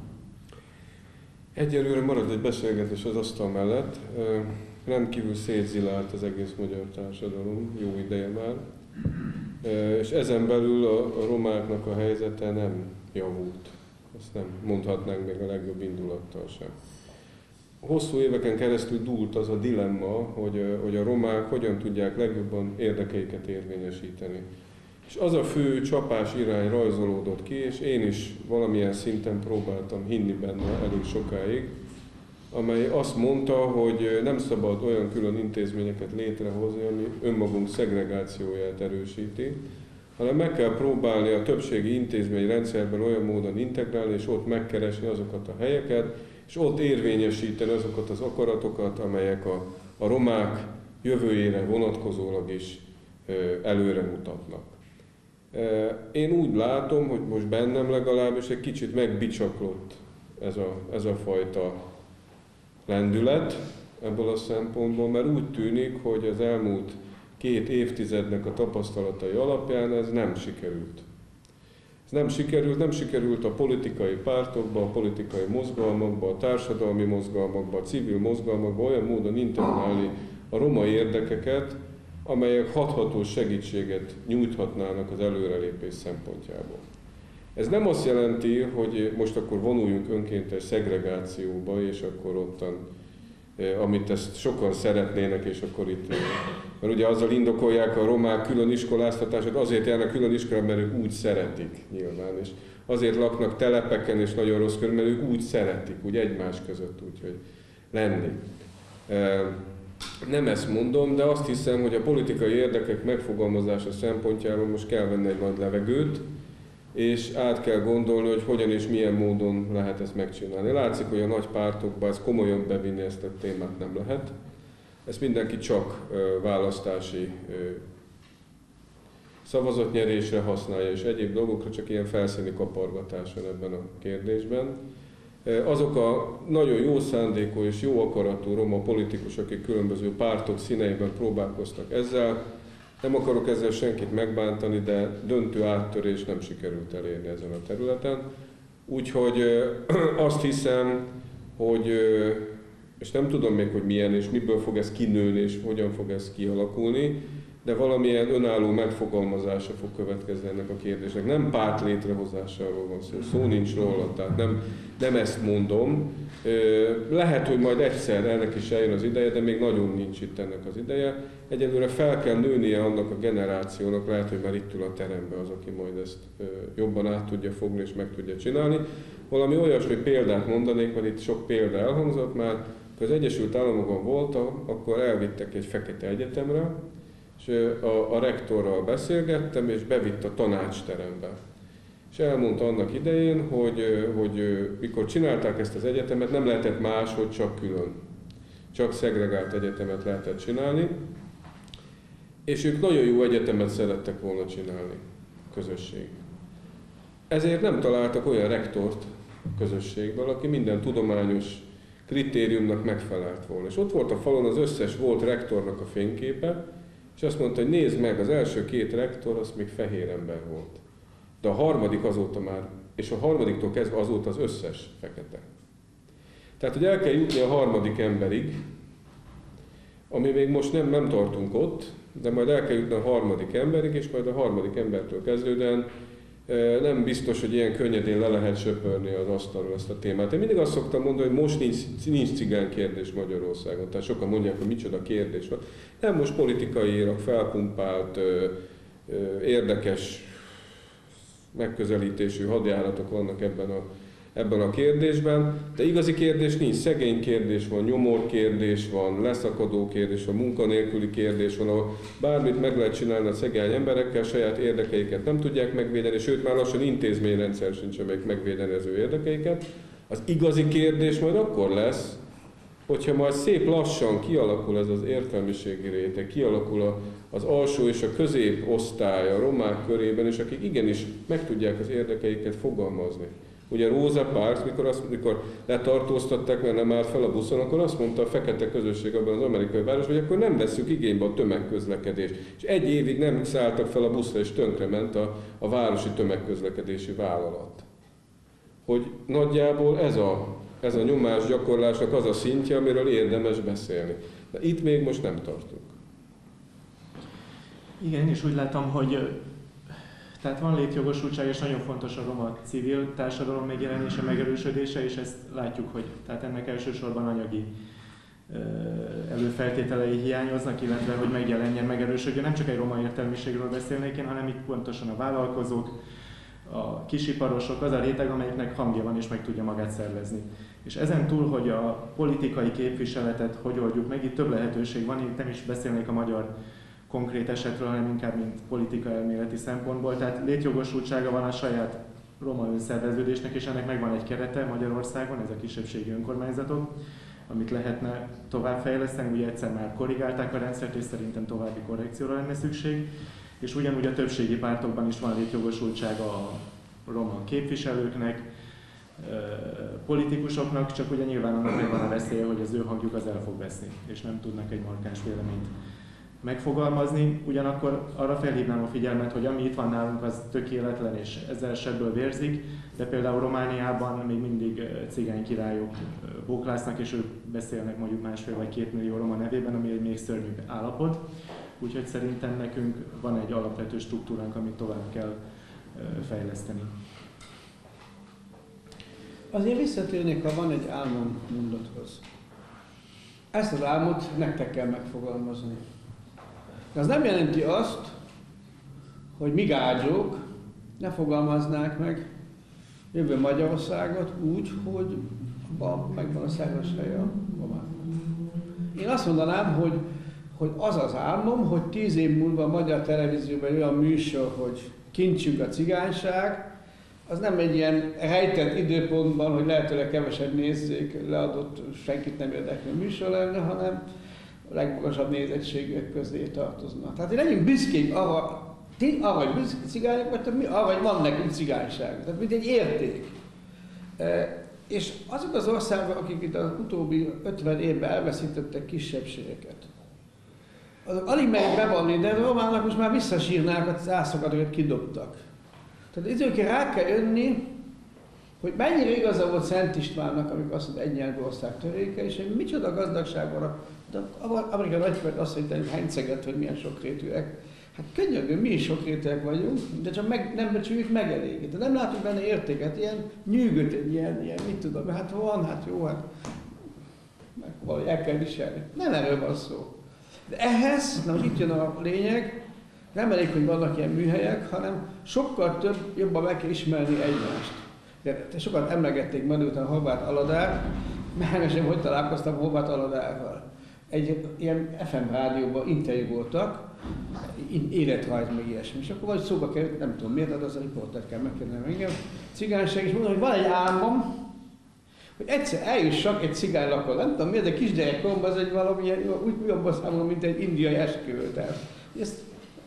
Egyelőre marad egy beszélgetés az asztal mellett. Rendkívül szétzilált az egész magyar társadalom, jó ideje már. És ezen belül a romáknak a helyzete nem javult. Azt nem mondhatnánk még a legjobb indulattal sem. Hosszú éveken keresztül dúlt az a dilemma, hogy, hogy a romák hogyan tudják legjobban érdekeiket érvényesíteni. És az a fő csapás irány rajzolódott ki, és én is valamilyen szinten próbáltam hinni benne elég sokáig, amely azt mondta, hogy nem szabad olyan külön intézményeket létrehozni, ami önmagunk szegregációját erősíti, hanem meg kell próbálni a többségi intézményrendszerben olyan módon integrálni, és ott megkeresni azokat a helyeket, és ott érvényesíteni azokat az akaratokat, amelyek a, a romák jövőjére vonatkozólag is előre mutatnak. Én úgy látom, hogy most bennem legalábbis egy kicsit megbicsaklott ez a, ez a fajta lendület ebből a szempontból, mert úgy tűnik, hogy az elmúlt két évtizednek a tapasztalatai alapján ez nem sikerült. Ez nem sikerült, nem sikerült a politikai pártokba, a politikai mozgalmakba, a társadalmi mozgalmakba, a civil mozgalmakba olyan módon integrálni a roma érdekeket, amelyek hathatós segítséget nyújthatnának az előrelépés szempontjából. Ez nem azt jelenti, hogy most akkor vonuljunk önkéntes szegregációba, és akkor ottan, amit ezt sokan szeretnének, és akkor itt, mert ugye azzal indokolják a romák külön iskoláztatását, azért járnak külön iskolába, mert ők úgy szeretik nyilván, és azért laknak telepeken, és nagyon rossz körül, mert ők úgy szeretik, úgy egymás között, úgyhogy lenni. Nem ezt mondom, de azt hiszem, hogy a politikai érdekek megfogalmazása szempontjából most kell venni egy nagy levegőt, és át kell gondolni, hogy hogyan és milyen módon lehet ezt megcsinálni. Látszik, hogy a nagy pártokban ezt komolyan bevinni, ezt a témát nem lehet. Ezt mindenki csak választási szavazatnyerésre használja, és egyéb dolgokra csak ilyen felszíni kapargatás van ebben a kérdésben. Azok a nagyon jó szándékú és jó akaratú roma politikusok, akik különböző pártok színeiben próbálkoztak ezzel, nem akarok ezzel senkit megbántani, de döntő áttörés nem sikerült elérni ezen a területen. Úgyhogy azt hiszem, hogy, és nem tudom még, hogy milyen és miből fog ez kinőni és hogyan fog ez kialakulni, de valamilyen önálló megfogalmazása fog következni ennek a kérdésnek. Nem párt létrehozásáról van szó, szó nincs róla, tehát nem, nem ezt mondom. Lehet, hogy majd egyszer ennek is eljön az ideje, de még nagyon nincs itt ennek az ideje. Egyelőre fel kell nőnie annak a generációnak, lehet, hogy már itt ül a teremben az, aki majd ezt jobban át tudja fogni és meg tudja csinálni. Valami olyasmi példát mondanék, mert itt sok példa elhangzott már, ha az Egyesült Államokban voltam, akkor elvittek egy fekete egyetemre, és a, a rektorral beszélgettem, és bevitt a tanácsterembe. És elmondta annak idején, hogy, hogy mikor csinálták ezt az egyetemet, nem lehetett más, hogy csak külön. Csak szegregált egyetemet lehetett csinálni. És ők nagyon jó egyetemet szerettek volna csinálni, közösség. Ezért nem találtak olyan rektort közösségből, aki minden tudományos kritériumnak megfelelt volna. És ott volt a falon az összes volt rektornak a fényképe, és azt mondta, hogy nézd meg, az első két rektor, az még fehér ember volt. De a harmadik azóta már, és a harmadiktól kezdve azóta az összes fekete. Tehát, hogy el kell jutni a harmadik emberig, ami még most nem, nem tartunk ott, de majd el kell jutni a harmadik emberig, és majd a harmadik embertől kezdődően nem biztos, hogy ilyen könnyedén le lehet söpörni az asztalról ezt a témát. Én mindig azt szoktam mondani, hogy most nincs, nincs cigány kérdés Magyarországon. Tehát sokan mondják, hogy micsoda kérdés van. Nem, most politikailag felpumpált, érdekes megközelítésű hadjáratok vannak ebben a ebben a kérdésben, de igazi kérdés nincs, szegény kérdés van, nyomor kérdés van, leszakadó kérdés van, munkanélküli kérdés van, ahol bármit meg lehet csinálni a szegény emberekkel, saját érdekeiket nem tudják megvédeni, sőt már lassan intézményrendszer sincs, amelyik megvédeni az ő érdekeiket. Az igazi kérdés majd akkor lesz, hogyha majd szép lassan kialakul ez az értelmiségi réteg, kialakul az alsó és a középosztály a romák körében, és akik igenis meg tudják az érdekeiket fogalmazni. Ugye Rosa Parks, mikor, azt, mikor letartóztatták, mert nem állt fel a buszon, akkor azt mondta a fekete közösség abban az amerikai városban, hogy akkor nem vesszük igénybe a tömegközlekedést. És egy évig nem szálltak fel a buszra, és tönkrement a, a városi tömegközlekedési vállalat. Hogy nagyjából ez a, ez a nyomásgyakorlásnak az a szintje, amiről érdemes beszélni. De itt még most nem tartunk. Igen, és úgy látom, hogy tehát van létjogosultság, és nagyon fontos a roma civil társadalom megjelenése, megerősödése, és ezt látjuk, hogy tehát ennek elsősorban anyagi előfeltételei hiányoznak, illetve hogy megjelenjen, megerősödjön. Nem csak egy roma értelmiségről beszélnék én, hanem itt pontosan a vállalkozók, a kisiparosok, az a réteg, amelyiknek hangja van és meg tudja magát szervezni. És ezen túl, hogy a politikai képviseletet hogy oldjuk meg, itt több lehetőség van, itt nem is beszélnék a magyar konkrét esetről, hanem inkább mint politika elméleti szempontból. Tehát létjogosultsága van a saját roma önszerveződésnek, és ennek megvan egy kerete Magyarországon, ez a kisebbségi önkormányzatok, amit lehetne továbbfejleszteni. Ugye egyszer már korrigálták a rendszert, és szerintem további korrekcióra lenne szükség. És ugyanúgy a többségi pártokban is van létjogosultsága a roma képviselőknek, politikusoknak, csak ugye nyilván annak megvan a veszélye, hogy az ő hangjuk az el fog veszni, és nem tudnak egy markáns véleményt megfogalmazni. Ugyanakkor arra felhívnám a figyelmet, hogy ami itt van nálunk, az tökéletlen és ezer esetből vérzik, de például Romániában még mindig cigány királyok bóklásznak, és ők beszélnek mondjuk másfél vagy két millió roma nevében, ami egy még szörnyűbb állapot. Úgyhogy szerintem nekünk van egy alapvető struktúránk, amit tovább kell fejleszteni. Azért visszatérnék, ha van egy álmom mondathoz. Ezt az álmot nektek kell megfogalmazni. De az nem jelenti azt, hogy mi gágyók ne fogalmaznák meg jövő Magyarországot úgy, hogy abban megvan a szerves helye a romáknak. Én azt mondanám, hogy, hogy az az álmom, hogy tíz év múlva a magyar televízióban olyan műsor, hogy kincsünk a cigányság, az nem egy ilyen rejtett időpontban, hogy lehetőleg kevesebb nézzék, leadott, senkit nem érdeklő műsor lenne, hanem a legmagasabb nézettségek közé tartoznak. Tehát legyünk büszkék arra, ti arra, hogy büszkék cigányok vagytok, arra, hogy van nekünk cigányság. Tehát mint egy érték. E, és azok az országok, akik itt az utóbbi ötven évben elveszítettek kisebbségeket, azok alig meg bevonni, de a románok most már visszasírnák a zászokat, amiket kidobtak. Tehát időkkel rá kell jönni, hogy mennyire igaza volt Szent Istvánnak, amikor azt mondta, egy nyelvű ország töréke, és hogy micsoda gazdagság van. De Amerikai nagykövet azt mondta, hogy henceget, hogy milyen sokrétűek. Hát könyörgő, mi is sokrétűek vagyunk, de csak meg, nem becsüljük meg eléggé. De nem látunk benne értéket, ilyen nyűgöt, egy ilyen, ilyen, mit tudom, hát van, hát jó, hát meg valahogy el kell viselni. Nem erről van szó. De ehhez, na most itt jön a lényeg, nem elég, hogy vannak ilyen műhelyek, hanem sokkal több, jobban meg kell ismerni egymást. De sokat emlegették ma délután Horváth Aladár, mert sem hogy találkoztam Horváth Aladárral. Egy ilyen ef em rádióban interjú voltak, életrajz meg ilyesmi, és akkor vagy szóba került, nem tudom miért, de az a riportert kell megkérdezni engem, cigányság, és mondom, hogy van egy álmom, hogy egyszer eljussak egy cigány lakó, nem tudom miért, de kisgyerekkoromban az egy valami úgy jobban számolom, mint egy indiai esküvőt. Ezt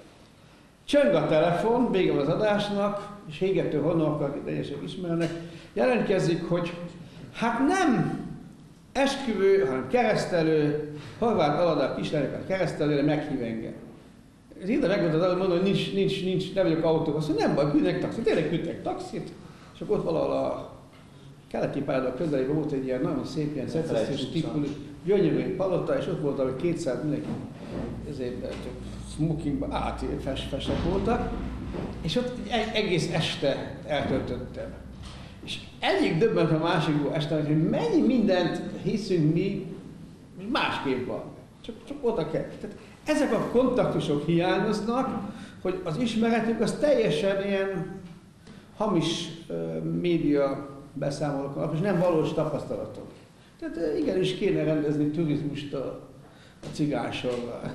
csöng a telefon, vége az adásnak, és égető honok, akit egyesek ismernek, jelentkezik, hogy hát nem esküvő, hanem keresztelő, Horváth Aladár kislányok keresztelőre meghív engem. Ez ide megmondta, hogy mondom, hogy nincs, nincs, nincs, nem vagyok autóban, azt mondja, nem baj, küldnek taxit, tényleg küldtek taxit, és akkor ott valahol a keleti pályaudvar közelében volt egy ilyen nagyon szép, ilyen szecessziós típusú, gyönyörű palota, és ott volt, hogy kétszáz mindenki ezért smokingban átfestek voltak, és ott egy egész este eltöltöttem. És egyik döbbent a másikból este, hogy mennyi mindent hiszünk mi, másképp van. Csak, csak oda kell. Tehát ezek a kontaktusok hiányoznak, hogy az ismeretük az teljesen ilyen hamis uh, média beszámolók alapján, és nem valós tapasztalatok. Tehát igenis kéne rendezni turizmust a, a cigánysorral.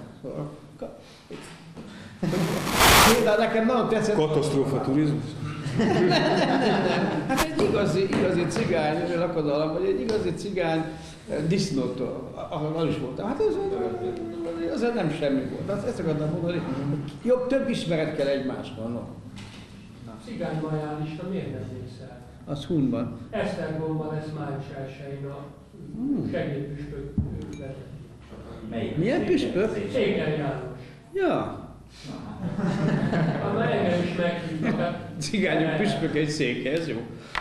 Például nekem nagyon tetszett... Katasztrófa turizmus? Hát egy igazi, igazi cigány lakodalom, vagy egy igazi cigány disznót, ahol is voltam. Hát ez azért nem semmi volt. Ezt akartam mondani, jobb, több ismeret kell egymásban. No. Cigány majálista miért nem mész el? Az Hunban. Esztergomban lesz május elsején a Hmm. segédpüspök vezeti. Milyen püspök? Székely János. Ja. Hát már engem is meghívtak. Cigányok püspök egy széke, ez jó.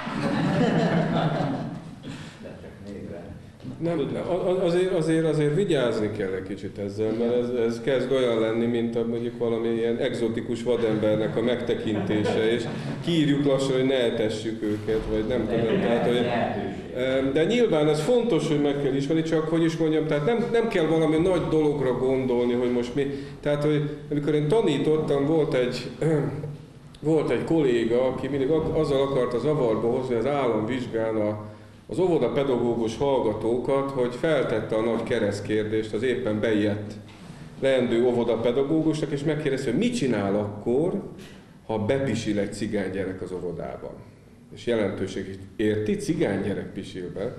Nem, azért, azért, azért vigyázni kell egy kicsit ezzel, mert ez, ez kezd olyan lenni, mint a, mondjuk valami ilyen egzotikus vadembernek a megtekintése, és kiírjuk lassan, hogy ne etessük őket, vagy nem tudom. Tehát, hogy, de nyilván ez fontos, hogy meg kell ismerni, csak hogy is mondjam, tehát nem, nem kell valami nagy dologra gondolni, hogy most mi. Tehát, hogy amikor én tanítottam, volt egy, volt egy kolléga, aki mindig azzal akarta zavarba hozni az államvizsgán a az óvodapedagógus hallgatókat, hogy feltette a nagy keresztkérdést az éppen beijedt leendő óvodapedagógusnak, és megkérdezte, hogy mit csinál akkor, ha bepisil egy cigánygyerek az óvodában. És jelentőség érti, cigánygyerek pisil be.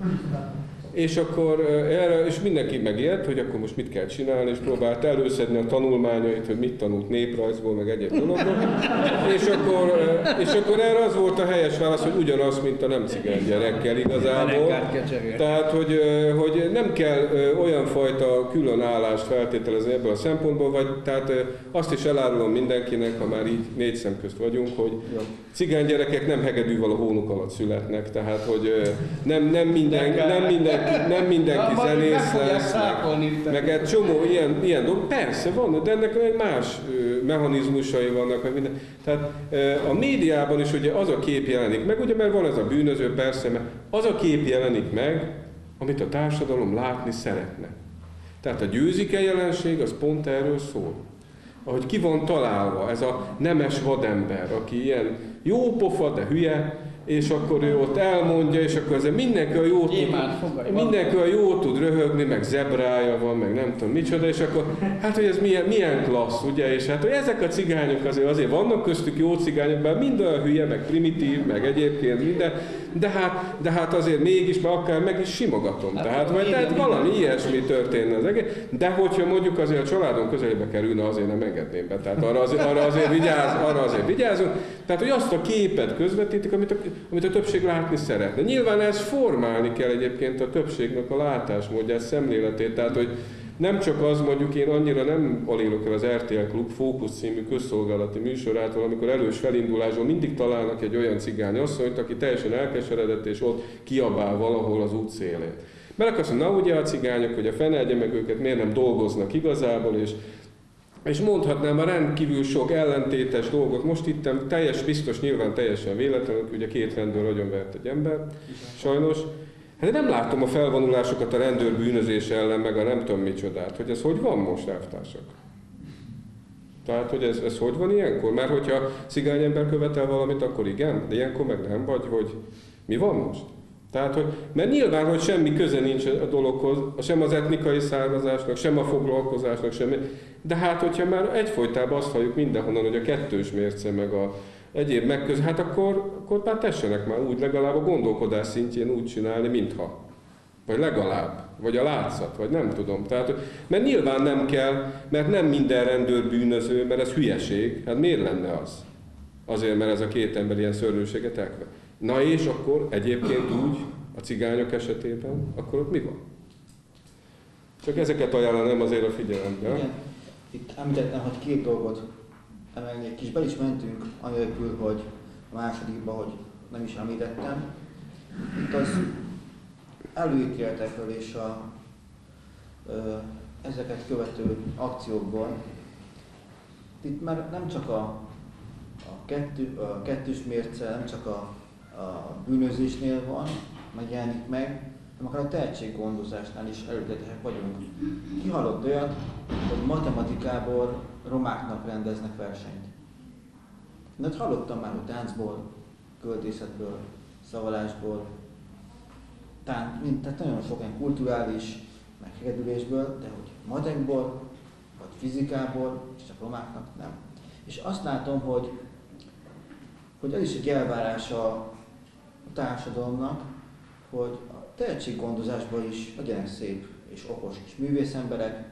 És akkor erre, és mindenki megijedt, hogy akkor most mit kell csinálni, és próbált előszedni a tanulmányait, hogy mit tanult néprajzból, meg egyéb dologról. És akkor, és akkor erre az volt a helyes válasz, hogy ugyanaz, mint a nem cigány gyerekkel igazából. Tehát, hogy, hogy nem kell olyan fajta különállást feltételezni ebből a szempontból, vagy tehát azt is elárulom mindenkinek, ha már így négy szem közt vagyunk, hogy cigány gyerekek nem hegedűvel a hónuk alatt születnek, tehát hogy nem, nem, minden, nem, mindenki, nem mindenki zenész lesz, meg, meg egy csomó ilyen, ilyen dolog. Persze van, de ennek egy más mechanizmusai vannak, meg minden. Tehát a médiában is ugye az a kép jelenik meg, ugye mert van ez a bűnöző, persze, mert az a kép jelenik meg, amit a társadalom látni szeretne. Tehát a győzike jelenség az pont erről szól. Ahogy ki van találva ez a nemes vadember, aki ilyen jó pofa, de hülye, és akkor ő ott elmondja, és akkor ezzel mindenki a jót tud, mindenki a jót tud röhögni, meg zebrája van, meg nem tudom micsoda, és akkor hát, hogy ez milyen, milyen klassz, ugye, és hát, hogy ezek a cigányok azért, azért vannak köztük jó cigányok, bár mind olyan hülye, meg primitív, meg egyébként minden, de hát, de hát azért mégis, mert akár meg is simogatom, hát, tehát, vagy, tehát valami ilyesmi történne az egész, de hogyha mondjuk azért a családon közelébe kerülne, azért nem engedném be, tehát arra azért, arra azért, vigyáz, arra azért vigyázunk, tehát, hogy azt a képet közvetítik, amit a, amit a többség látni szeretne. Nyilván ez formálni kell egyébként a többségnek a látásmódját, szemléletét, tehát, hogy nem csak az, mondjuk én annyira nem alélok el az er té el Klub Fókusz című közszolgálati műsorától, amikor elős felindulásban mindig találnak egy olyan cigány asszonyt, aki teljesen elkeseredett, és ott kiabál valahol az út szélén. Mert azt mondja, na ugye a cigányok, hogy a fenelje meg őket, miért nem dolgoznak igazából, és És mondhatnám a rendkívül sok ellentétes dolgot. Most itt teljes, biztos nyilván teljesen véletlenül, ugye két rendőr agyonvert egy ember, sajnos. Hát nem látom a felvonulásokat a rendőr bűnözés ellen, meg a nem tudom micsodát, hogy ez hogy van most, elvtársak? Tehát, hogy ez, ez hogy van ilyenkor? Mert hogyha cigányember követel valamit, akkor igen, de ilyenkor meg nem, vagy hogy mi van most? Tehát, hogy, mert nyilván, hogy semmi köze nincs a dologhoz, sem az etnikai származásnak, sem a foglalkozásnak, semmi. De hát, hogyha már egyfolytában azt halljuk mindenhonnan, hogy a kettős mérce, meg a egyéb megköz, hát akkor, akkor már tessenek már úgy legalább a gondolkodás szintjén úgy csinálni, mintha. Vagy legalább, vagy a látszat, vagy nem tudom. Tehát, mert nyilván nem kell, mert nem minden rendőr bűnöző, mert ez hülyeség. Hát miért lenne az? Azért, mert ez a két ember ilyen szörnyűséget elkövet. Na és akkor egyébként úgy, a cigányok esetében, akkor ott mi van? Csak ezeket ajánlanám azért a figyelembe. Igen. Itt említettem, hogy két dolgot emelnék, kis be is mentünk, anélkül, hogy a másodikba, hogy nem is említettem. Itt az előítéletekről és a, ö, ezeket követő akciókból. Itt már nem csak a, a, kettő, a kettős mérce, nem csak a, a bűnözésnél van, megjelenik meg, hanem akár a tehetséggondozásnál is előítéletesek vagyunk. Ki hallott olyat, hogy matematikából romáknak rendeznek versenyt? De hallottam már, hogy táncból, költészetből, szavalásból, tán, mint, tehát nagyon sok olyan kulturális meghegedülésből, de hogy matekból, vagy fizikából, és csak romáknak nem. És azt látom, hogy, hogy az is egy elvárása a társadalomnak, hogy a tehetséggondozásban is legyenek szép és okos kis művészemberek,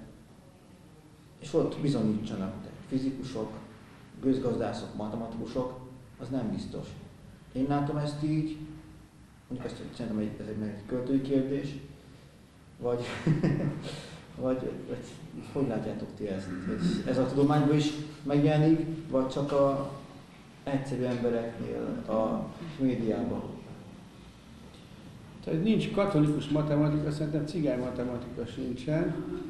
és ott bizonyítsanak, de fizikusok, gőzgazdászok, matematikusok, az nem biztos. Én látom ezt így, mondjuk ezt szerintem egy, ez egy, egy költői kérdés, vagy, vagy, vagy hogy látjátok ti ezt? Vagy ez a tudományban is megjelenik, vagy csak a egyszerű embereknél a médiában? Tehát nincs katolikus matematika, szerintem cigány matematika sincsen.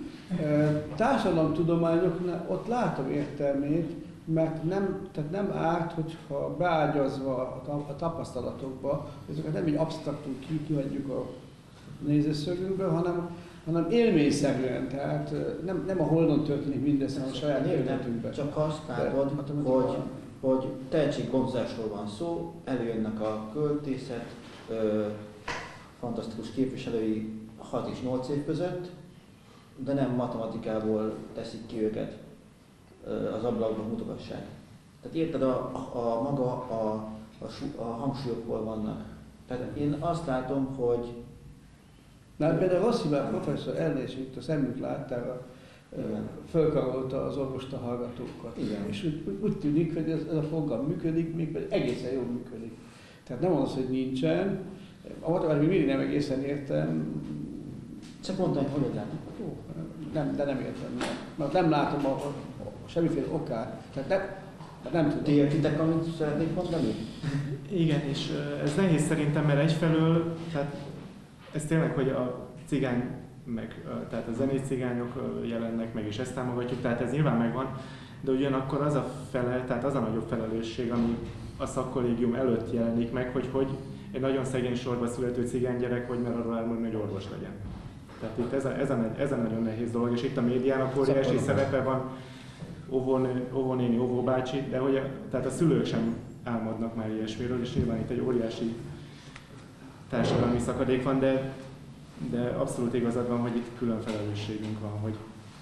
Társadalomtudományoknál ott látom értelmét, mert nem, tehát nem árt, hogyha beágyazva a tapasztalatokba, ezeket nem így absztraktul kihagyjuk a nézőszögünkből, hanem, hanem élményszerűen, tehát nem, nem a holdon történik mindez, hanem a saját életünkben. Csak azt látod, hogy, hogy tehetséggondozásról van szó, előjönnek a költészet, ö, fantasztikus képviselői hat és nyolc év között, de nem matematikából teszik ki őket az ablakban mutogassák. Tehát érted, a, a, a maga a, a, a hangsúlyokból vannak. Tehát én azt látom, hogy... Na, például Rosszivár professzor Ernés itt a szemünk láttára fölkarolta az orvosta hallgatókat. Igen. És úgy, úgy tűnik, hogy ez, ez a fogalom működik, mégpedig egészen jól működik. Tehát nem az, hogy nincsen. A matematikát mindig nem egészen értem. Csak mondtam, hogy hogy látom. Jó, nem, de nem értem. Nem. Mert nem látom a, a, a semmiféle okát. Tehát nem, nem tudom. Ti értitek, amit szeretnék mondani? Igen, és ez nehéz szerintem, mert egyfelől, tehát ez tényleg, hogy a cigány, meg, tehát a zenés cigányok jelennek meg, és ezt támogatjuk, tehát ez nyilván megvan, de ugyanakkor az a fele, tehát az a nagyobb felelősség, ami a szakkollégium előtt jelenik meg, hogy hogy egy nagyon szegény sorba születő cigány gyerek, hogy mer arról elmondani, hogy orvos legyen. Tehát itt ez a, ez, a, ez a nagyon nehéz dolog, és itt a médiának óriási szerepe van, óvónő, óvónéni, óvóbácsi, de hogy a, tehát a szülők sem álmodnak már ilyesmiről, és nyilván itt egy óriási társadalmi szakadék van, de, de abszolút igazad van, hogy itt külön felelősségünk van, hogy...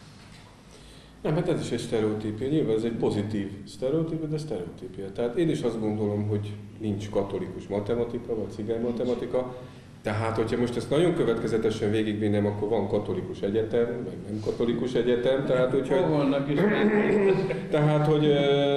Nem, hát ez is egy sztereotípia. Nyilván ez egy pozitív sztereotípia, de sztereotípia. Tehát én is azt gondolom, hogy nincs katolikus matematika, vagy cigány matematika. Tehát, hogyha most ezt nagyon következetesen végigvinnem, akkor van katolikus egyetem, meg nem katolikus egyetem, tehát úgyhogy... vannak is. Tehát, hogy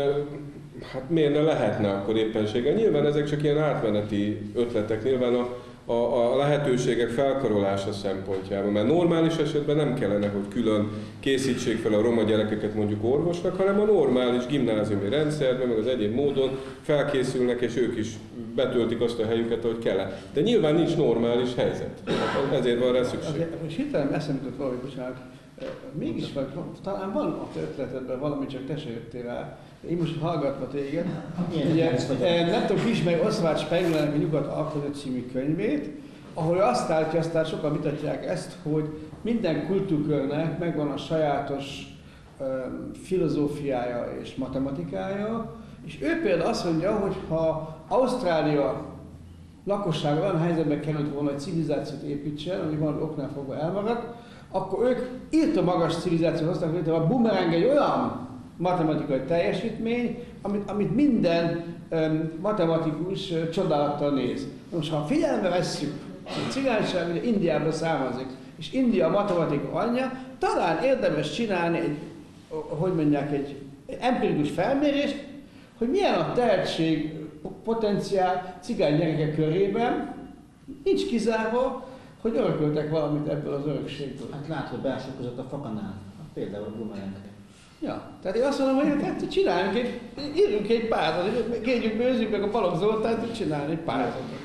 hát miért ne lehetne akkor éppenséggel? Nyilván ezek csak ilyen átmeneti ötletek, nyilván a, a, a lehetőségek felkarolása szempontjában, mert normális esetben nem kellene, hogy külön készítsék fel a roma gyerekeket mondjuk orvosnak, hanem a normális gimnáziumi rendszerben, meg az egyéb módon felkészülnek, és ők is betöltik azt a helyüket, ahogy kell. De nyilván nincs normális helyzet. Ezért van rá szükség. És hirtelen eszembe jutott valami, bocsánat, mégis vagy, talán van a te ötletedben valami, csak te se jöttél rá. Én most hallgatva téged. Ugye, nem tudom, ki ismeri Oswald Spenglernek a Nyugat Alkotója című könyvét, ahol azt állítja, aztán sokan vitatják ezt, hogy minden kultúrkörnek megvan a sajátos um, filozófiája és matematikája, és ő például azt mondja, hogy ha Ausztrália lakossága olyan helyzetben került volna, hogy civilizációt építsen, ami valami oknál fogva elmaradt, akkor ők írtó magas civilizációt hoztak létre, a bumerang egy olyan matematikai teljesítmény, amit, amit minden um, matematikus uh, csodálattal néz. Most ha figyelembe vesszük, a cigányság ugye Indiából származik, és India a matematika anyja, talán érdemes csinálni egy, hogy mondják, egy, egy empirikus felmérést, hogy milyen a tehetség potenciál cigány gyerekek körében, nincs kizárva, hogy örököltek valamit ebből az örökségből. Hát látod, belsők között a fakanál, például a bumerang. Ja, tehát én azt mondom, hogy hát csináljunk egy, írjunk egy pályázatot, kérjük bőzzük meg a Balogh Zoltánt, hogy csinálni egy pályázatot.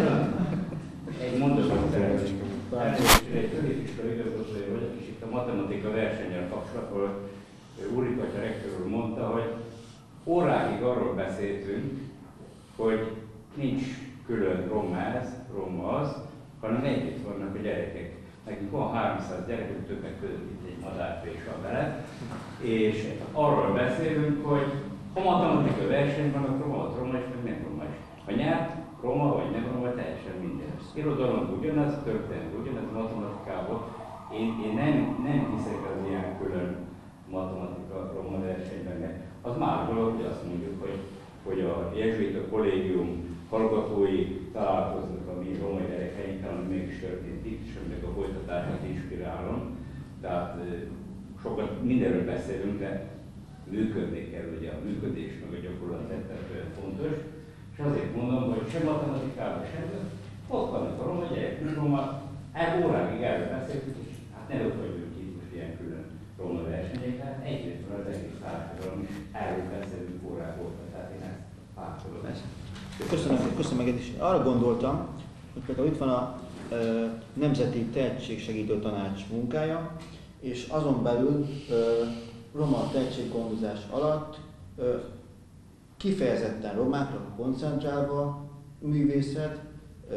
Egy mondatot szeretnék. Egy főiskola igazgatója vagyok, és itt a matematika versennyel kapcsolatban Úrika rektor úr mondta, hogy órákig arról beszéltünk, hogy nincs külön roma ez, roma az, hanem együtt vannak a gyerekek. Nekünk van háromszáz gyerekünk, többek között itt egy madárfé is van vele, és arról beszélünk, hogy ha matematika verseny van, akkor van roma is, meg nem roma is. Ha nyert, roma vagy nem roma, teljesen minden. Irodalom ugyanaz, történet ugyanaz, matematikában. Én, én nem, nem hiszek az ilyen külön matematika-roma versenyben, mert az más dolog, hogy azt mondjuk, hogy, hogy a jezsuita kollégium hallgatói találkoznak a mi római gyerekeinkkel, ami mégis történt itt, és aminek a folytatását inspirálom. Tehát sokat mindenről beszélünk, de működni kell, ugye a működés meg a gyakorlat tehát fontos. És azért mondom, hogy sem matematikában, sem, ott vannak a roma gyerekek, roma, el óráig erről beszéltük, és hát ne ötvagyunk itt most ilyen külön roma versenyek, hát egyrészt van az egész társadalom is, erről beszélünk órák óta, tehát én ezt pártolom. Köszönöm, köszönöm megedés. Arra gondoltam, hogy például itt van a e, Nemzeti Tehetségsegítő Tanács munkája, és azon belül e, roma tehetséggondozás alatt e, kifejezetten romákra koncentrálva művészet, e,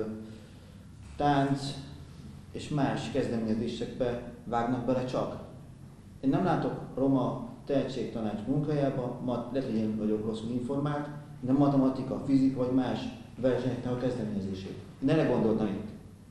tánc és más kezdeményezésekbe vágnak bele csak. Én nem látok roma tehetségtanács munkájában, lehet, hogy én vagyok rosszul informált, de matematika, fizika vagy más versenyeknek a kezdeményezését. Ne gondoltam itt.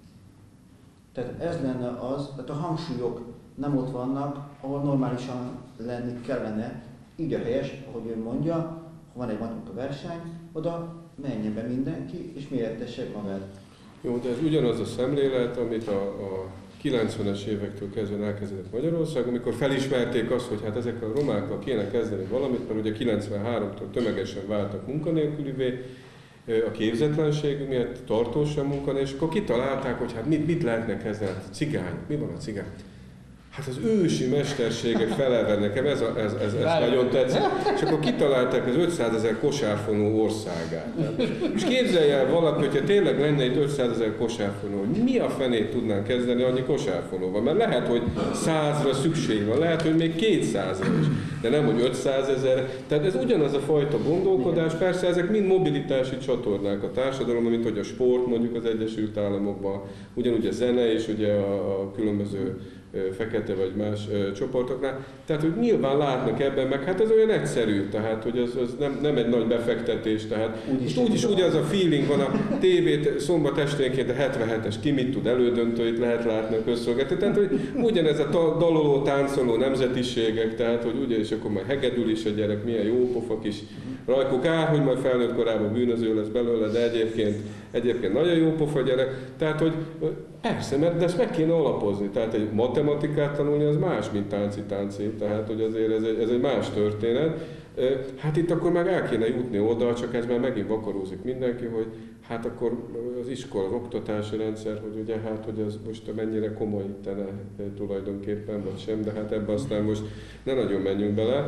Tehát ez lenne az, tehát a hangsúlyok nem ott vannak, ahol normálisan lenni kellene. Így a helyes, ahogy ő mondja, ha van egy matematika verseny, oda menjen be mindenki, és mérettesse magát. Jó, de ez ugyanaz a szemlélet, amit a, a kilencvenes évektől kezdve elkezdett Magyarország, amikor felismerték azt, hogy hát ezekkel a romákkal kéne kezdeni valamit, mert ugye kilencvenháromtól tömegesen váltak munkanélkülivé, a képzetlenség miatt tartósan munkanélkül, és akkor kitalálták, hogy hát mit, mit lehetne kezdeni, hát cigány, mi van a cigány? Hát az ősi mesterségek felelve nekem, ez, a, ez, ez, ez nagyon tetszik. És akkor kitalálták az ötszázezer kosárfonó országát. És képzelj el valaki, hogyha tényleg lenne egy ötszázezer kosárfonó, hogy mi a fenét tudnánk kezdeni annyi kosárfonóval? Mert lehet, hogy százra szükség van, lehet, hogy még kétszázra is, de nem, hogy ötszázezer. Tehát ez ugyanaz a fajta gondolkodás, persze ezek mind mobilitási csatornák a társadalomban, mint hogy a sport mondjuk az Egyesült Államokban, ugyanúgy a zene és ugye a, a különböző fekete vagy más ö, csoportoknál. Tehát, hogy nyilván látnak ebben, meg hát ez olyan egyszerű, tehát, hogy ez, ez nem, nem egy nagy befektetés, tehát úgy most úgyis ugyanaz a feeling van a tévét, szombat esténként a hetvenhetes ki mit tud elődöntőit lehet látni a közszolgáltatásban, tehát, hogy ugyanez a daloló, táncoló nemzetiségek, tehát, hogy ugye, és akkor majd hegedül is a gyerek, milyen jó pofa kis rajkó, kár, hogy majd felnőtt korában bűnöző lesz belőle, de egyébként, egyébként nagyon jó pofa gyerek, tehát, hogy persze, mert de ezt meg kéne alapozni, tehát egy matematikát tanulni az más, mint tánci-tánci, tehát hogy azért ez egy, ez egy más történet. Hát itt akkor már el kéne jutni oda, csak ez már megint vakarózik mindenki, hogy hát akkor az iskola, az oktatási rendszer, hogy ugye hát, hogy ez most mennyire komolyítene tulajdonképpen, vagy sem, de hát ebben aztán most ne nagyon menjünk bele.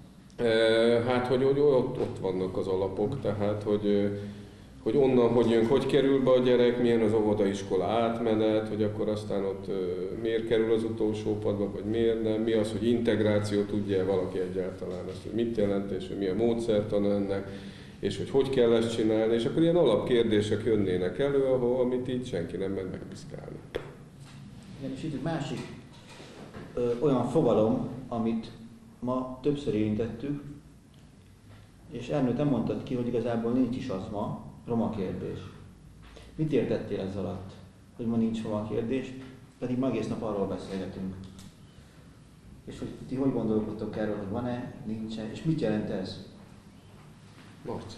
Hát, hogy, hogy ott, ott vannak az alapok, tehát, hogy hogy onnan hogy jön, hogy kerül be a gyerek, milyen az óvodaiskola átmenet, hogy akkor aztán ott miért kerül az utolsó padba, vagy miért nem, mi az, hogy integráció, tudja valaki egyáltalán ezt, hogy mit jelent, és hogy mi a módszertana ennek, és hogy hogy kell ezt csinálni, és akkor ilyen alapkérdések jönnének elő, ahol, amit így senki nem megy megpiszkálni. Igen, és itt egy másik ö, olyan fogalom, amit ma többször érintettük, és Ernő, te mondtad ki, hogy igazából nincs is az ma, roma kérdés. Mit értettél ez alatt, hogy ma nincs roma kérdés, pedig ma egész nap arról beszélgetünk. És hogy ti hogy gondolkodtok erről, hogy van-e, nincs-e, és mit jelent ez? Marci.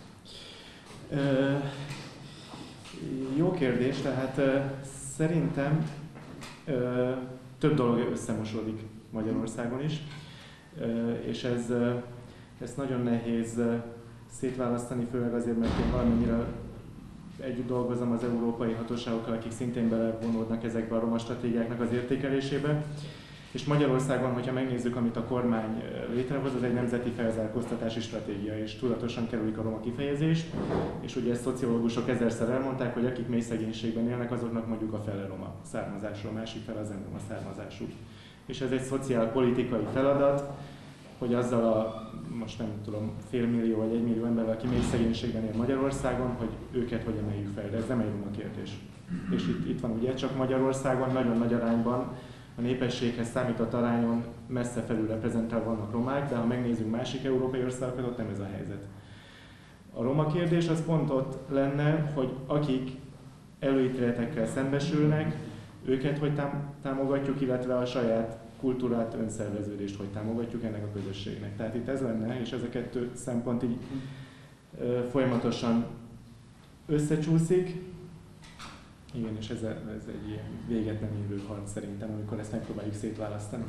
Jó kérdés, tehát ö, szerintem ö, több dolog összemosódik Magyarországon is, ö, és ez, ö, ez nagyon nehéz ö, szétválasztani, főleg azért, mert én valamennyire együtt dolgozom az európai hatóságokkal, akik szintén belevonódnak ezekbe a roma stratégiáknak az értékelésébe. És Magyarországon, hogyha megnézzük, amit a kormány létrehoz, az egy nemzeti felzárkóztatási stratégia, és tudatosan kerülik a roma kifejezést, és ugye ezt szociológusok ezerszer elmondták, hogy akik mély szegénységben élnek, azoknak mondjuk a fele roma származású, a másik fele az nem roma származású. És ez egy szociálpolitikai feladat, hogy azzal a, most nem tudom, félmillió vagy egymillió emberrel, aki mély szegénységben él Magyarországon, hogy őket hogy emeljük fel, de ez nem egy roma kérdés. És itt, itt van ugye csak Magyarországon nagyon nagy arányban, a népességhez számított arányon messze felül reprezentálva vannak romák, de ha megnézzük másik európai országokat, ott nem ez a helyzet. A roma kérdés az pont ott lenne, hogy akik előítéletekkel szembesülnek, őket hogy tám- támogatjuk, illetve a saját kultúrát, önszerveződést hogy támogatjuk ennek a közösségnek. Tehát itt ez lenne, és ez a kettő szempont így ö, folyamatosan összecsúszik. Igen, és ez, ez egy ilyen véget nem érő harc szerintem, amikor ezt megpróbáljuk szétválasztani.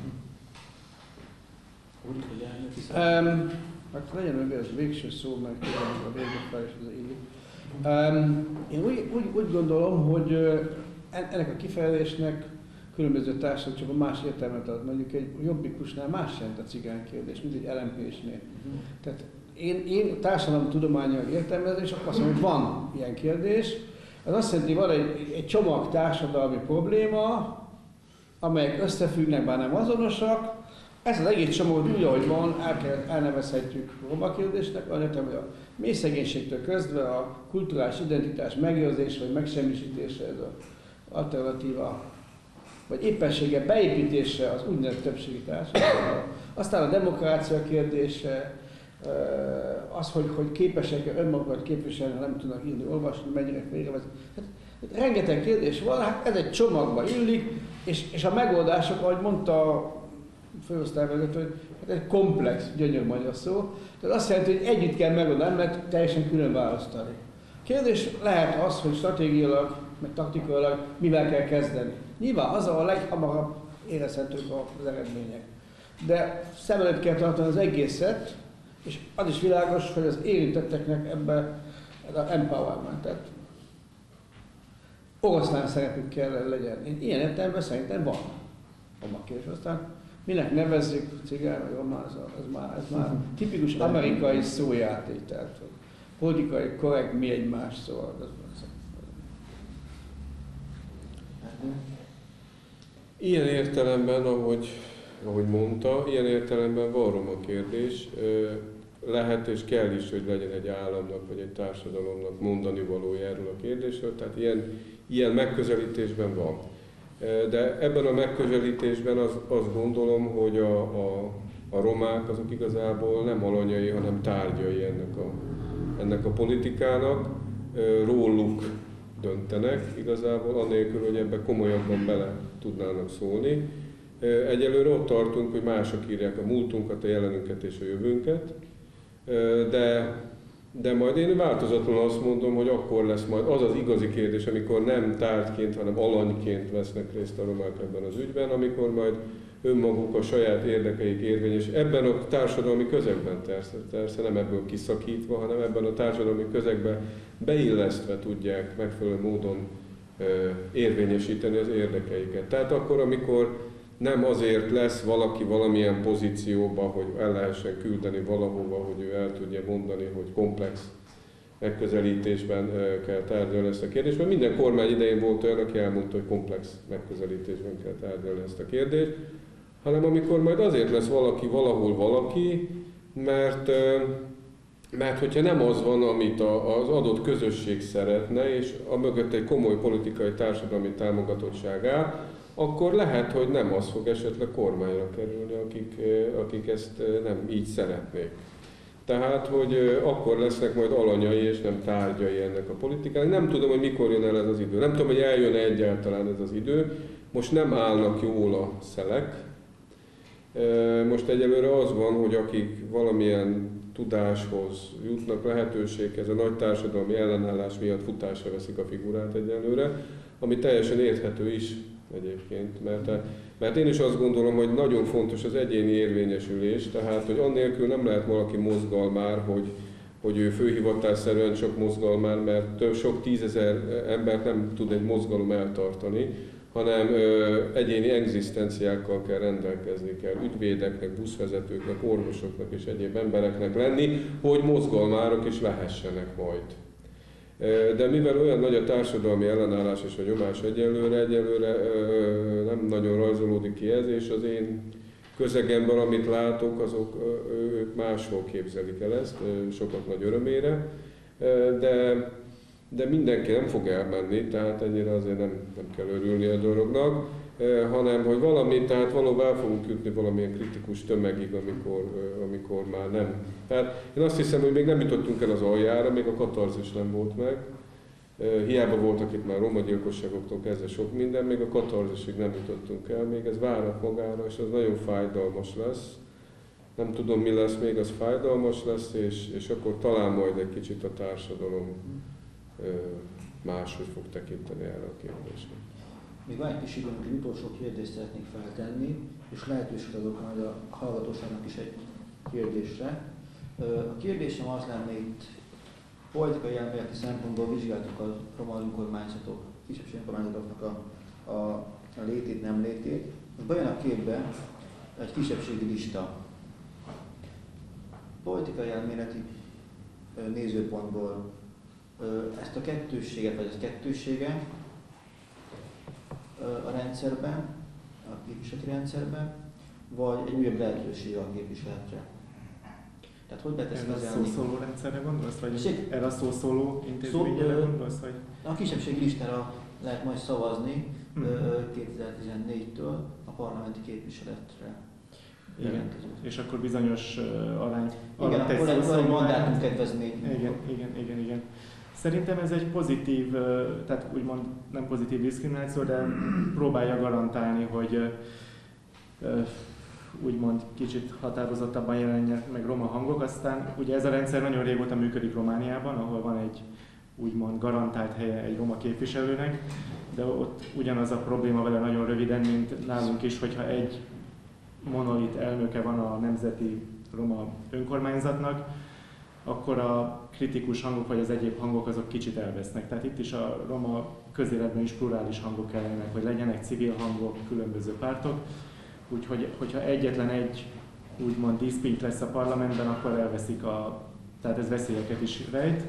Um, hát legyen meg ez végső szó, mert a végén fel is az illik. Um, én úgy, úgy, úgy gondolom, hogy ennek a kifejezésnek különböző társadalmak csak a más értelmet ad. Mondjuk egy jobbikusnál más jelent a cigány kérdés, mint egy el em pé-snél. Tehát én, én társadalomtudományi értelmezés, akkor azt mondom, hogy van ilyen kérdés. Ez azt jelenti, hogy van egy, egy csomag társadalmi probléma, amelyek összefüggnek, bár nem azonosak. Ezt az egész csomagot úgy, ahogy van, el kell, elnevezhetjük roma kérdésnek, hogy a mély szegénységtől kezdve a kulturális identitás megőrzése vagy megsemmisítése, ez az alternatíva, vagy éppensége beépítése az úgynevezett többségi társadalomba. Aztán a demokrácia kérdése, az, hogy, hogy képesek-e önmagukat képviselni, ha nem tudnak írni, olvasni, mennyire félrevezetni. Hát, rengeteg kérdés van, hát ez egy csomagba illik, és, és a megoldások, ahogy mondta a főosztályvezető, hogy hát egy komplex, gyönyör magyar szó, tehát azt jelenti, hogy együtt kell megoldani, mert teljesen külön választani. Kérdés lehet az, hogy stratégiailag, meg taktikailag mivel kell kezdeni. Nyilván az a leghamarabb érezhetők az eredmények. De szem előtt kell tartani az egészet, és az is világos, hogy az érintetteknek ebben ez az empowerment, tehát oroszlán szerepük kell legyen. Én ilyen értelemben szerintem van. Roma kérdés. Aztán minek nevezzük, cigány vagy roma, ez, ez, már, ez már tipikus amerikai szójáték, tehát politikai korrekt, mi egymás szó. Ilyen értelemben, ahogy, ahogy mondta, ilyen értelemben van roma kérdés. Lehet és kell is, hogy legyen egy államnak vagy egy társadalomnak mondani valója erről a kérdésről, tehát ilyen, ilyen megközelítésben van. De ebben a megközelítésben az, azt gondolom, hogy a, a, a romák azok igazából nem alanyai, hanem tárgyai ennek a, ennek a politikának. Róluk döntenek igazából, annélkül, hogy ebbe komolyabban bele tudnának szólni. Egyelőre ott tartunk, hogy mások írják a múltunkat, a jelenünket és a jövőnket, de, de majd én változatlanul azt mondom, hogy akkor lesz majd az az igazi kérdés, amikor nem tárgyként, hanem alanyként vesznek részt a romák ebben az ügyben, amikor majd önmaguk a saját érdekeik érvényes, ebben a társadalmi közegben persze, persze nem ebből kiszakítva, hanem ebben a társadalmi közegben beillesztve tudják megfelelő módon érvényesíteni az érdekeiket. Tehát akkor, amikor nem azért lesz valaki valamilyen pozícióba, hogy el lehessen küldeni valahova, hogy ő el tudja mondani, hogy komplex megközelítésben kell tárgyalni ezt a kérdést, mert minden kormány idején volt olyan, aki elmondta, hogy komplex megközelítésben kell tárgyalni ezt a kérdést, hanem amikor majd azért lesz valaki valahol valaki, mert, mert hogyha nem az van, amit az adott közösség szeretne, és a mögött egy komoly politikai társadalmi támogatottság áll, akkor lehet, hogy nem az fog esetleg kormányra kerülni, akik, akik ezt nem így szeretnék. Tehát, hogy akkor lesznek majd alanyai és nem tárgyai ennek a politikának. Nem tudom, hogy mikor jön el ez az idő. Nem tudom, hogy eljön-e egyáltalán ez az idő. Most nem állnak jól a szelek. Most egyelőre az van, hogy akik valamilyen tudáshoz jutnak, lehetőséghez, a nagy társadalmi ellenállás miatt futásra veszik a figurát egyelőre, ami teljesen érthető is egyébként, mert, mert én is azt gondolom, hogy nagyon fontos az egyéni érvényesülés, tehát hogy annélkül nem lehet valaki mozgalmár, hogy, hogy ő főhivatásszerűen csak mozgalmár, mert több, sok tízezer embert nem tud egy mozgalom eltartani, hanem ö, egyéni egzisztenciákkal kell rendelkezni kell, ügyvédeknek, buszvezetőknek, orvosoknak és egyéb embereknek lenni, hogy mozgalmárok is lehessenek majd. De mivel olyan nagy a társadalmi ellenállás és a nyomás egyelőre, egyelőre ö, nem nagyon rajzolódik ki ez, és az én közegemben, amit látok, azok ők máshol képzelik el ezt, sokak nagy örömére, de de mindenki nem fog elmenni, tehát ennyire azért nem, nem kell örülni a dolognak, hanem hogy valami, tehát valóban el fogunk jutni valamilyen kritikus tömegig, amikor, amikor már nem. Tehát én azt hiszem, hogy még nem jutottunk el az aljára, még a katarzis nem volt meg. Hiába voltak itt már roma gyilkosságoktól kezdve sok minden, még a katarzisig nem jutottunk el, még ez várat magára, és az nagyon fájdalmas lesz. Nem tudom, mi lesz, még az fájdalmas lesz, és, és akkor talán majd egy kicsit a társadalom máshogy fog tekinteni erre a kérdésre. Még van egy kis időnk, hogy utolsó kérdést szeretnék feltenni, és lehetőséget adok majd a hallgatóságnak is egy kérdésre. A kérdésem az lenne, itt politikai elméleti szempontból vizsgáltuk a roma önkormányzatok, kisebbségi önkormányzatoknak a, a, a létét, nem létét. Most bejön a képbe egy kisebbségi lista. Politikai elméleti nézőpontból ezt a kettősséget, vagy ez kettőssége a rendszerben, a képviseleti rendszerben, vagy egy újabb lehetőség a képviseletre. Tehát hogy lehet ezt kezelni? Erre a szószóló rendszerre gondolsz, vagy Szép. erre a szószóló intézményre Szó, gondolsz? Vagy? A kisebbségi listára lehet majd szavazni hmm. kétezer-tizennégytől a parlamenti képviseletre. Igen. És akkor bizonyos uh, arány igen, alatt egy akkor egy, szószóló egy mandátum kedvezmény. Igen, igen, igen, igen. Szerintem ez egy pozitív, tehát úgymond nem pozitív diszkrimináció, de próbálja garantálni, hogy úgymond kicsit határozottabban jelenjenek meg roma hangok. Aztán ugye ez a rendszer nagyon régóta működik Romániában, ahol van egy úgymond garantált helye egy roma képviselőnek, de ott ugyanaz a probléma vele nagyon röviden, mint nálunk is, hogyha egy monolit elnöke van a nemzeti roma önkormányzatnak, akkor a kritikus hangok vagy az egyéb hangok azok kicsit elvesznek. Tehát itt is a roma közéletben is plurális hangok kellenek, hogy legyenek civil hangok, különböző pártok. Úgyhogy, hogyha egyetlen egy úgymond diszpít lesz a parlamentben, akkor elveszik a... Tehát ez veszélyeket is rejt.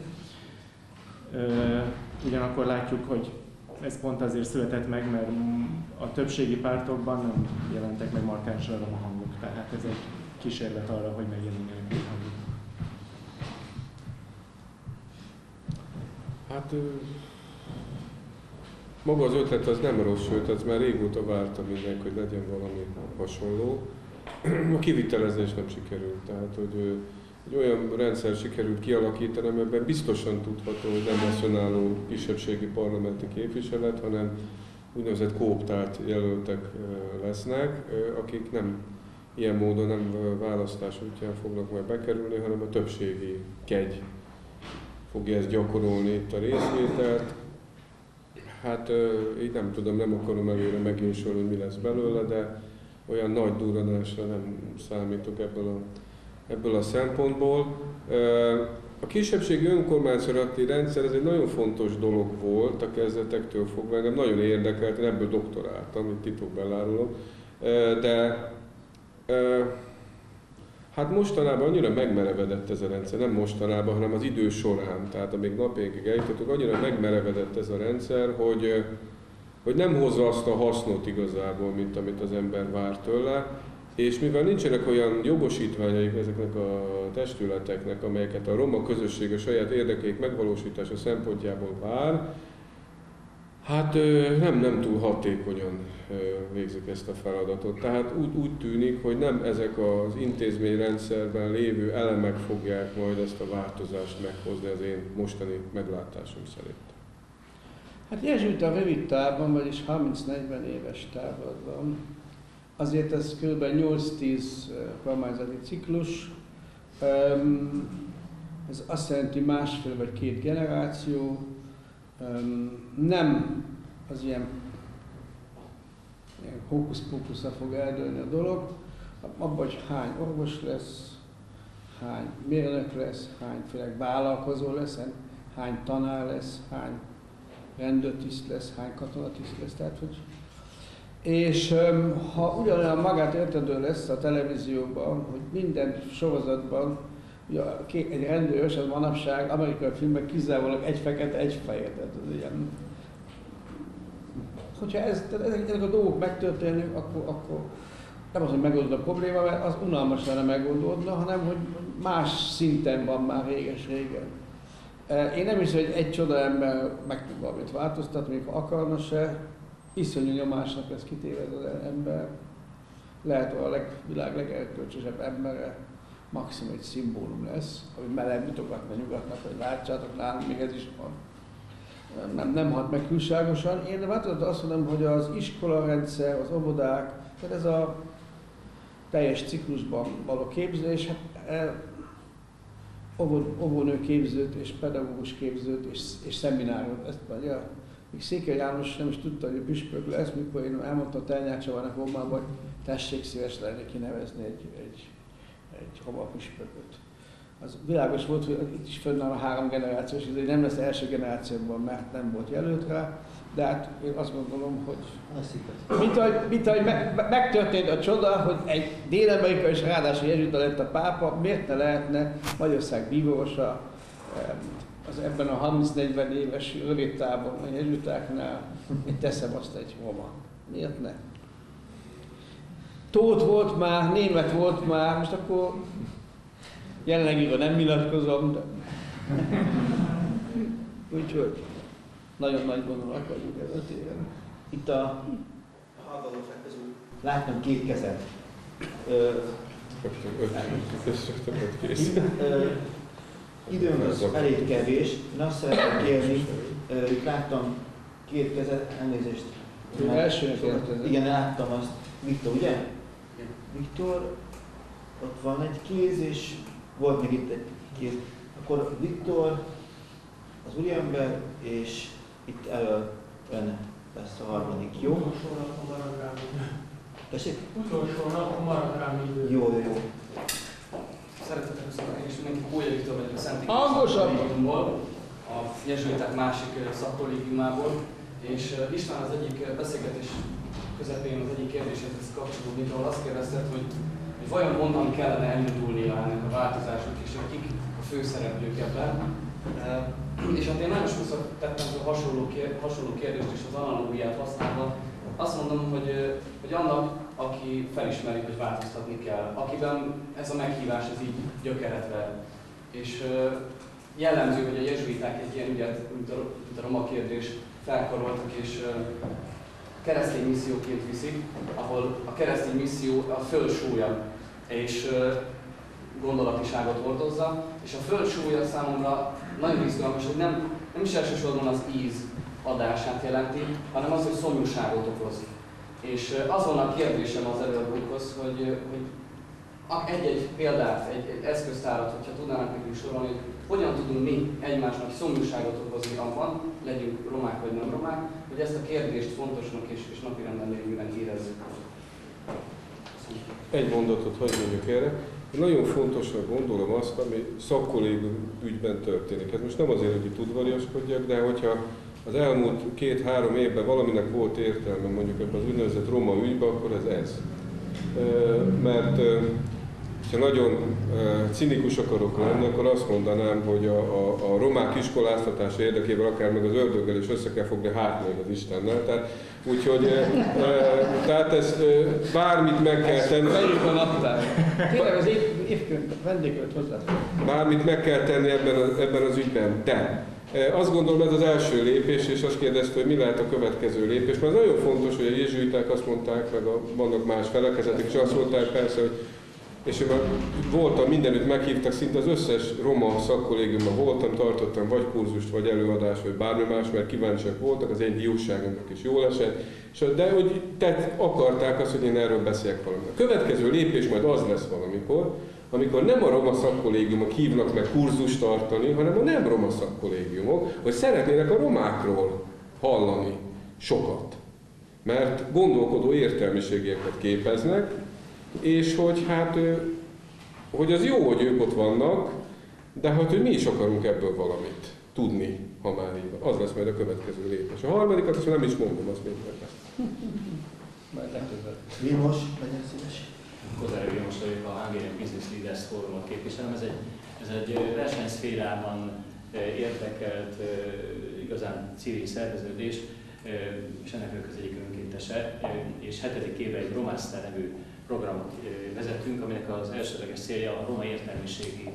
Ugyanakkor látjuk, hogy ez pont azért született meg, mert a többségi pártokban nem jelentek meg markánsan a roma hangok. Tehát ez egy kísérlet arra, hogy megjelenjenek a hangok. Hát maga az ötlet az nem rossz, sőt, ez már régóta várta mindenki, hogy legyen valami hasonló. A kivitelezés nem sikerült, tehát hogy egy olyan rendszer sikerült kialakítani, amiben biztosan tudható, hogy nem lesz önálló kisebbségi parlamenti képviselet, hanem úgynevezett kooptált jelöltek lesznek, akik nem ilyen módon nem választás útján fognak majd bekerülni, hanem a többségi kegy fogja ezt gyakorolni itt a részvételt. Hát így nem tudom, nem akarom előre megjósolni, hogy mi lesz belőle, de olyan nagy durranásra nem számítok ebből a, ebből a szempontból. A kisebbségi önkormányzati rendszer ez egy nagyon fontos dolog volt a kezdetektől fogva, engem nagyon érdekelt, én ebből doktoráltam, itt titokban elárulom, de hát mostanában annyira megmerevedett ez a rendszer, nem mostanában, hanem az idő során, tehát amíg napjainkig eljutottuk, annyira megmerevedett ez a rendszer, hogy, hogy nem hozza azt a hasznot igazából, mint amit az ember vár tőle, és mivel nincsenek olyan jogosítványaik ezeknek a testületeknek, amelyeket a roma közösség a saját érdekeik megvalósítása szempontjából vár, hát nem, nem túl hatékonyan végzik ezt a feladatot. Tehát úgy, úgy tűnik, hogy nem ezek az intézményrendszerben lévő elemek fogják majd ezt a változást meghozni az én mostani meglátásom szerint. Hát jezsuita rövid távon, vagyis harminc-negyven éves távlatban, azért ez kb. nyolc-tíz kormányzati ciklus, ez azt jelenti másfél vagy két generáció, nem az ilyen, ilyen hókusz-pókuszra fog eldőlni a dolog, abban, hogy hány orvos lesz, hány mérnök lesz, hány főleg vállalkozó lesz, hány tanár lesz, hány rendőrtiszt lesz, hány katonatiszt lesz, tehát hogy... És ha ugyanolyan magát értedő lesz a televízióban, hogy minden sorozatban, ugye egy rendőrös, az manapság amerikai filmben kizárólag egy fekete, egy fehér, tehát az ilyen... Hogyha ez, ezek, ezek a dolgok megtörténnek, akkor, akkor nem az, hogy megoldod a probléma, mert az unalmas lenne megoldódna, hanem hogy más szinten van már réges-régen. Én nem hiszem, hogy egy csoda ember meg tud valamit változtatni, még ha akarna se. Iszonyú nyomásnak lesz kitéve az ember. Lehet, hogy a leg, világ legerkölcsösebb embere maximum egy szimbólum lesz, ami meleg mutogatna nyugatnak, hogy látsátok, nálunk még ez is van. Nem, nem hat meg külságosan. Én változat azt mondom, hogy az iskolarendszer, az óvodák, tehát ez a teljes ciklusban való képzés, hát, óvónő képzőt és pedagógus képzőt és, és szemináriumot, ezt mondja. Még Székely János nem is tudta, hogy püspök lesz, mikor én elmondtam a Telnyák Csavának Rómában, hogy tessék szíves lenni kinevezni egy, egy, egy hova püspököt. Az világos volt, hogy itt is fönnáll a három generációs, ez nem lesz első generációban, mert nem volt jelölt rá, de hát én azt gondolom, hogy mint ahogy, mint ahogy me, me, megtörtént a csoda, hogy egy dél-amerikai és ráadásul jezsuita lett a pápa, miért ne lehetne Magyarország bíborosa az ebben a harminc-negyven éves rövid távon a jezsuitáknál, én teszem azt egy roma. Miért ne? Tóth volt már, német volt már, most akkor jelenleg nem nyilatkozom, de úgyhogy nagyon nagy gondolat vagyunk ezen a téren. Itt a hallgatóság közül láttam két kezet. Ö, ö, időnk elég kevés. Én azt szeretném kérni, ö, itt láttam két kezet, elnézést. Elsőnek igen, láttam azt. Viktor, ugye? Viktor, ott van egy kéz, és volt még itt egy kéz. Akkor Viktor, az úriember, és itt elől ön lesz a harmadik, jó? Utolsó napon marad rám idő. Tessék? Utolsó napon marad rám idő. Jó, jó, jó. Szeretettel köszönöm, én is mindenki Kólya Viktor vagyok a Szent Hangosabban! a jezsuiták másik szakkollégiumából, és István az egyik beszélgetés közepén az egyik kérdéshez kapcsolódni, ahol azt kérdezted, hogy, hogy vajon honnan kellene elindulnia ennek a változásnak, és hogy kik a főszereplők ebben. És hát én nagyon sokszor tettem a hasonló, kér, hasonló kérdést és az analógiát használva. Azt mondom, hogy, hogy annak, aki felismeri, hogy változtatni kell, akiben ez a meghívás ez így gyökeret ver. És jellemző, hogy a jezsuiták egy ilyen ügyet, mint a, mint a roma kérdés felkaroltak, és keresztény misszióként viszik, ahol a keresztény misszió a földsúlya és gondolatiságot hordozza, és a földsúlya számomra nagyon izgalmas, hogy nem, nem is elsősorban az íz adását jelenti, hanem az, hogy szomjúságot okoz. És azon a kérdésem az előadókhoz, hogy, hogy egy-egy példát, egy, egy eszköztárat, hogyha tudnának nekünk sorolni, hogy hogyan tudunk mi egymásnak szomjúságot okozni abban, legyünk romák vagy nem romák, hogy ezt a kérdést fontosnak és, és napirenden lévően érezzük. Egy mondatot hagyj mondjuk erre. Nagyon fontosnak gondolom azt, ami szakkollégium ügyben történik. Ez most nem azért, hogy itt udvariaskodjak, de hogyha az elmúlt két-három évben valaminek volt értelme mondjuk ebben az úgynevezett roma ügyben, akkor ez ez. Mert ha nagyon cinikus akarok lenni, akkor azt mondanám, hogy a, a, a romák iskoláztatása érdekében akár meg az ördöggel is össze kell fogni hát még az Istennel. Tehát, úgyhogy e, tehát ezt e, bármit meg kell tenni. Vegyük a naptár. Tényleg az év, évkönyv vendégkölt hozzá. Bármit meg kell tenni ebben, a, ebben az ügyben. De e, azt gondolom, ez az első lépés, és azt kérdezte, hogy mi lehet a következő lépés. Mert ez nagyon fontos, hogy a jezsuiták azt mondták, meg a, vannak más felekezetek, és azt mondták persze, hogy és én voltam mindenütt, meghívtak, szinte az összes roma szakkollégiumban voltam, tartottam vagy kurzust, vagy előadást, vagy bármi más, mert kíváncsiak voltak, az én diósságomnak is jól esett. De hogy te akarták azt, hogy én erről beszéljek valamit. A következő lépés majd az lesz valamikor, amikor nem a roma szakkollégiumok hívnak meg kurzust tartani, hanem a nem roma szakkollégiumok, hogy szeretnének a romákról hallani sokat. Mert gondolkodó értelmiségieket képeznek, és hogy hát, hogy az jó, hogy ők ott vannak, de hát, hogy mi is akarunk ebből valamit tudni, ha már így van. Az lesz majd a következő lépés. A harmadikat azt nem is mondom, azt még meg. Majd legközelebb. Vilmos, legyen szíves. Kozár Vilmos vagyok, a Hungarian Business Leaders Fórumot képviselem. Ez egy, ez egy versenyszférában érdekelt, igazán civil szerveződés, és ennek ők az egyik önkéntese, és hetedik éve egy Romaster nevű programot vezetünk, aminek az elsődleges célja a roma értelmiségi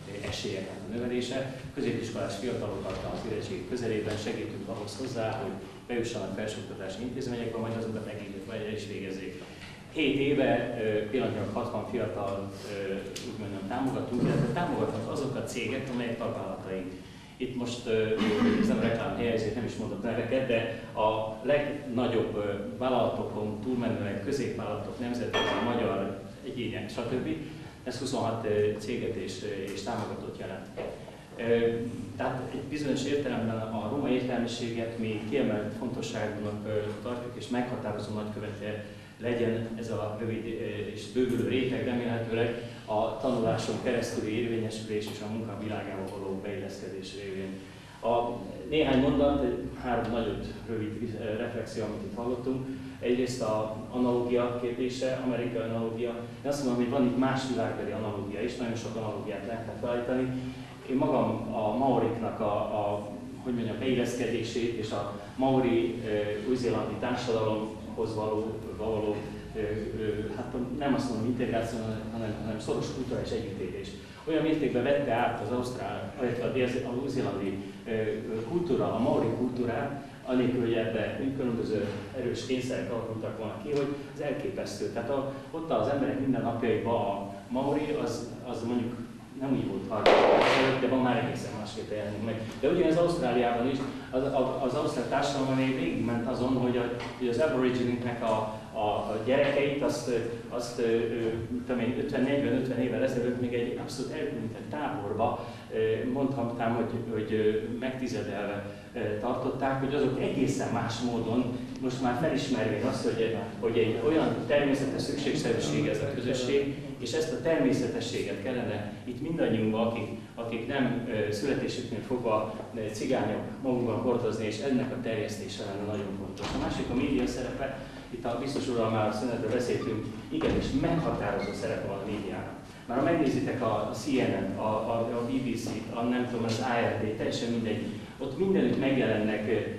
esélyeknek a növelése. Középiskolás fiatalokat az érettség közelében segítünk ahhoz hozzá, hogy bejussanak felsőoktatási intézményekbe, majd azokat meg el is végezzék. Hét éve pillanatnyilag hatvan fiatal úgy mondjam, támogatunk, illetve támogatnak azok a cégek, amelyek tagvállalataink. Itt most ez nem reklámhely, ezért nem is mondok neveket, de a legnagyobb vállalatokon túlmenőleg középvállalatok, nemzetközi, magyar, egyének, stb. Ez huszonhat céget és, és támogatót jelent. Tehát egy bizonyos értelemben a roma értelmiséget mi kiemelt fontosságúnak tartjuk, és meghatározó nagykövete legyen ez a rövid és bővülő réteg, remélhetőleg a tanuláson keresztüli érvényesülés és a munka világába való beilleszkedés révén. A néhány mondat, három nagyon rövid reflexió, amit itt hallottunk. Egyrészt az analógia kérdése, amerikai analógia. Én azt mondom, hogy van itt más világbeli analógia is, nagyon sok analógiát lehetne felállítani. Én magam a maoriknak a, a hogy mondjam, beilleszkedését és a maori új-zélandi társadalomhoz való, való hát nem azt mondom integráció, hanem, hanem szoros kulturális együttélés. Olyan mértékben vette át az ausztrál, illetve az új-zélandi kultúra, a maori kultúrát, anélkül, hogy ebben különböző erős kényszerek alakultak volna ki, hogy ez elképesztő. Tehát a, ott az emberek minden napjaiban a maori, az, az mondjuk nem úgy volt harminc előtt, de van már egészen másképp jelenik meg. De ugyanez Ausztráliában is, az, az ausztrál társadalom végigment azon, hogy, a, hogy az aborigineknek a, a, a gyerekeit, azt, azt ötven-negyven-ötven évvel ezelőtt még egy abszolút elkülönített táborba mondhatnám, hogy, hogy megtizedelve tartották, hogy azok egészen más módon most már felismervén azt, hogy, hogy egy olyan természetes szükségszerűség ez a közösség, és ezt a természetességet kellene itt mindannyiunkban, akik, akik nem születésüknél fogva cigányok magunkban hordozni, és ennek a terjesztése lenne nagyon fontos. A másik a média szerepe, itt a biztos úrral már a szünetről beszéltünk, igenis meghatározó szerepe van a médiának. Már ha megnézitek a C N N-t, a, a, a B B C-t, a nem tudom, az I R D, teljesen mindegy, ott mindenütt megjelennek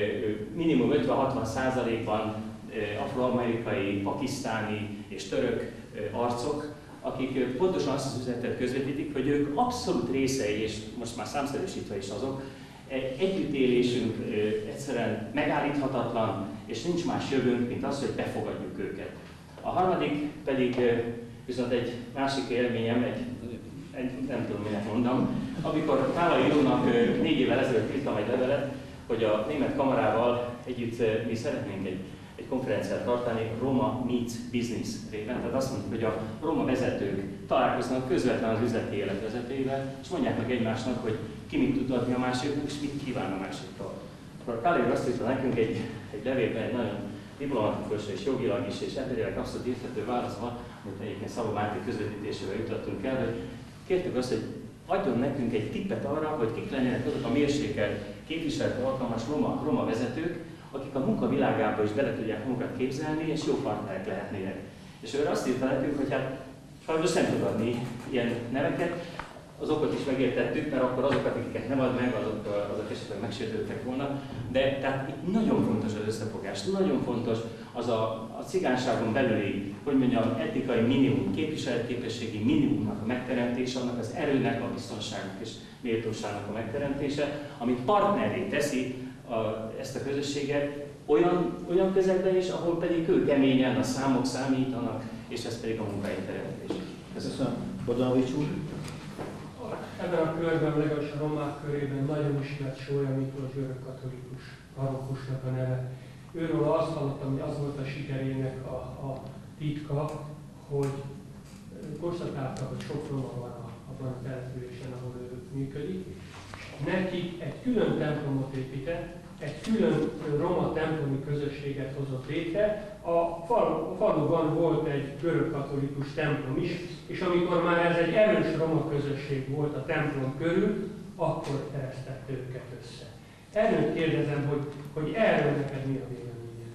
minimum ötven-hatvan százalékban afroamerikai, pakisztáni és török arcok, akik pontosan azt az üzenetet közvetítik, hogy ők abszolút részei, és most már számszerűsítve is azok, együttélésünk egyszerűen megállíthatatlan, és nincs más jövőnk, mint az, hogy befogadjuk őket. A harmadik pedig viszont egy másik élményem, egy, egy nem tudom, minek mondom, amikor Kálai Jónak négy évvel ezelőtt írtam egy levelet, hogy a német kamarával együtt mi szeretnénk egy egy konferenciát tartani Roma Meets Business réven. Tehát azt mondjuk, hogy a roma vezetők találkoznak közvetlenül az üzleti élet vezetőivel, és mondják meg egymásnak, hogy ki mit tud adni a másiknak, és mit kíván a másiktól. Akkor Kálai azt írta nekünk egy, egy levélben egy nagyon diplomatikus és jogilag is, és emberileg abszolút érthető válaszban, amit egyébként Szabó Máté közvetítésével jutottunk el, hogy kértük azt, hogy adjon nekünk egy tippet arra, hogy kik lennének azok a mérsékelt, képviselete alkalmas roma, roma vezetők, akik a munkavilágába is bele tudják magukat képzelni, és jó partnerek lehetnének. És ő azt írta nekünk, hogy hát sajnos nem tud adni ilyen neveket, azokat is megértettük, mert akkor azokat, akiket nem ad meg, azok, azok esetleg megsértődtek volna. De tehát itt nagyon fontos az összefogás, nagyon fontos az a, a cigányságon belüli, hogy mondjam, etikai minimum, képviseletképességi minimumnak a megteremtése, annak az erőnek, a biztonságnak és méltóságnak a megteremtése, ami partnerré teszi a, ezt a közösséget olyan, olyan közegben is, ahol pedig ő keményen a számok számítanak, és ez pedig a munkahelyteremtés. Köszönöm. Bodanovics úr. Ebben a körben, legalábbis a romák körében nagyon ismert Sólyom Miklós görögkatolikus parrokusnak a neve. Őről azt hallottam, hogy az volt a sikerének a, a titka, hogy konstatáltak, hogy sok roma van a, abban a településen, ahol ő működik. Nekik egy külön templomot épített, egy külön roma templomi közösséget hozott létre. A, falu, a faluban volt egy görögkatolikus templom is, és amikor már ez egy erős roma közösség volt a templom körül, akkor eresztette őket össze. Erről kérdezem, hogy, hogy erről neked mi a véleményed?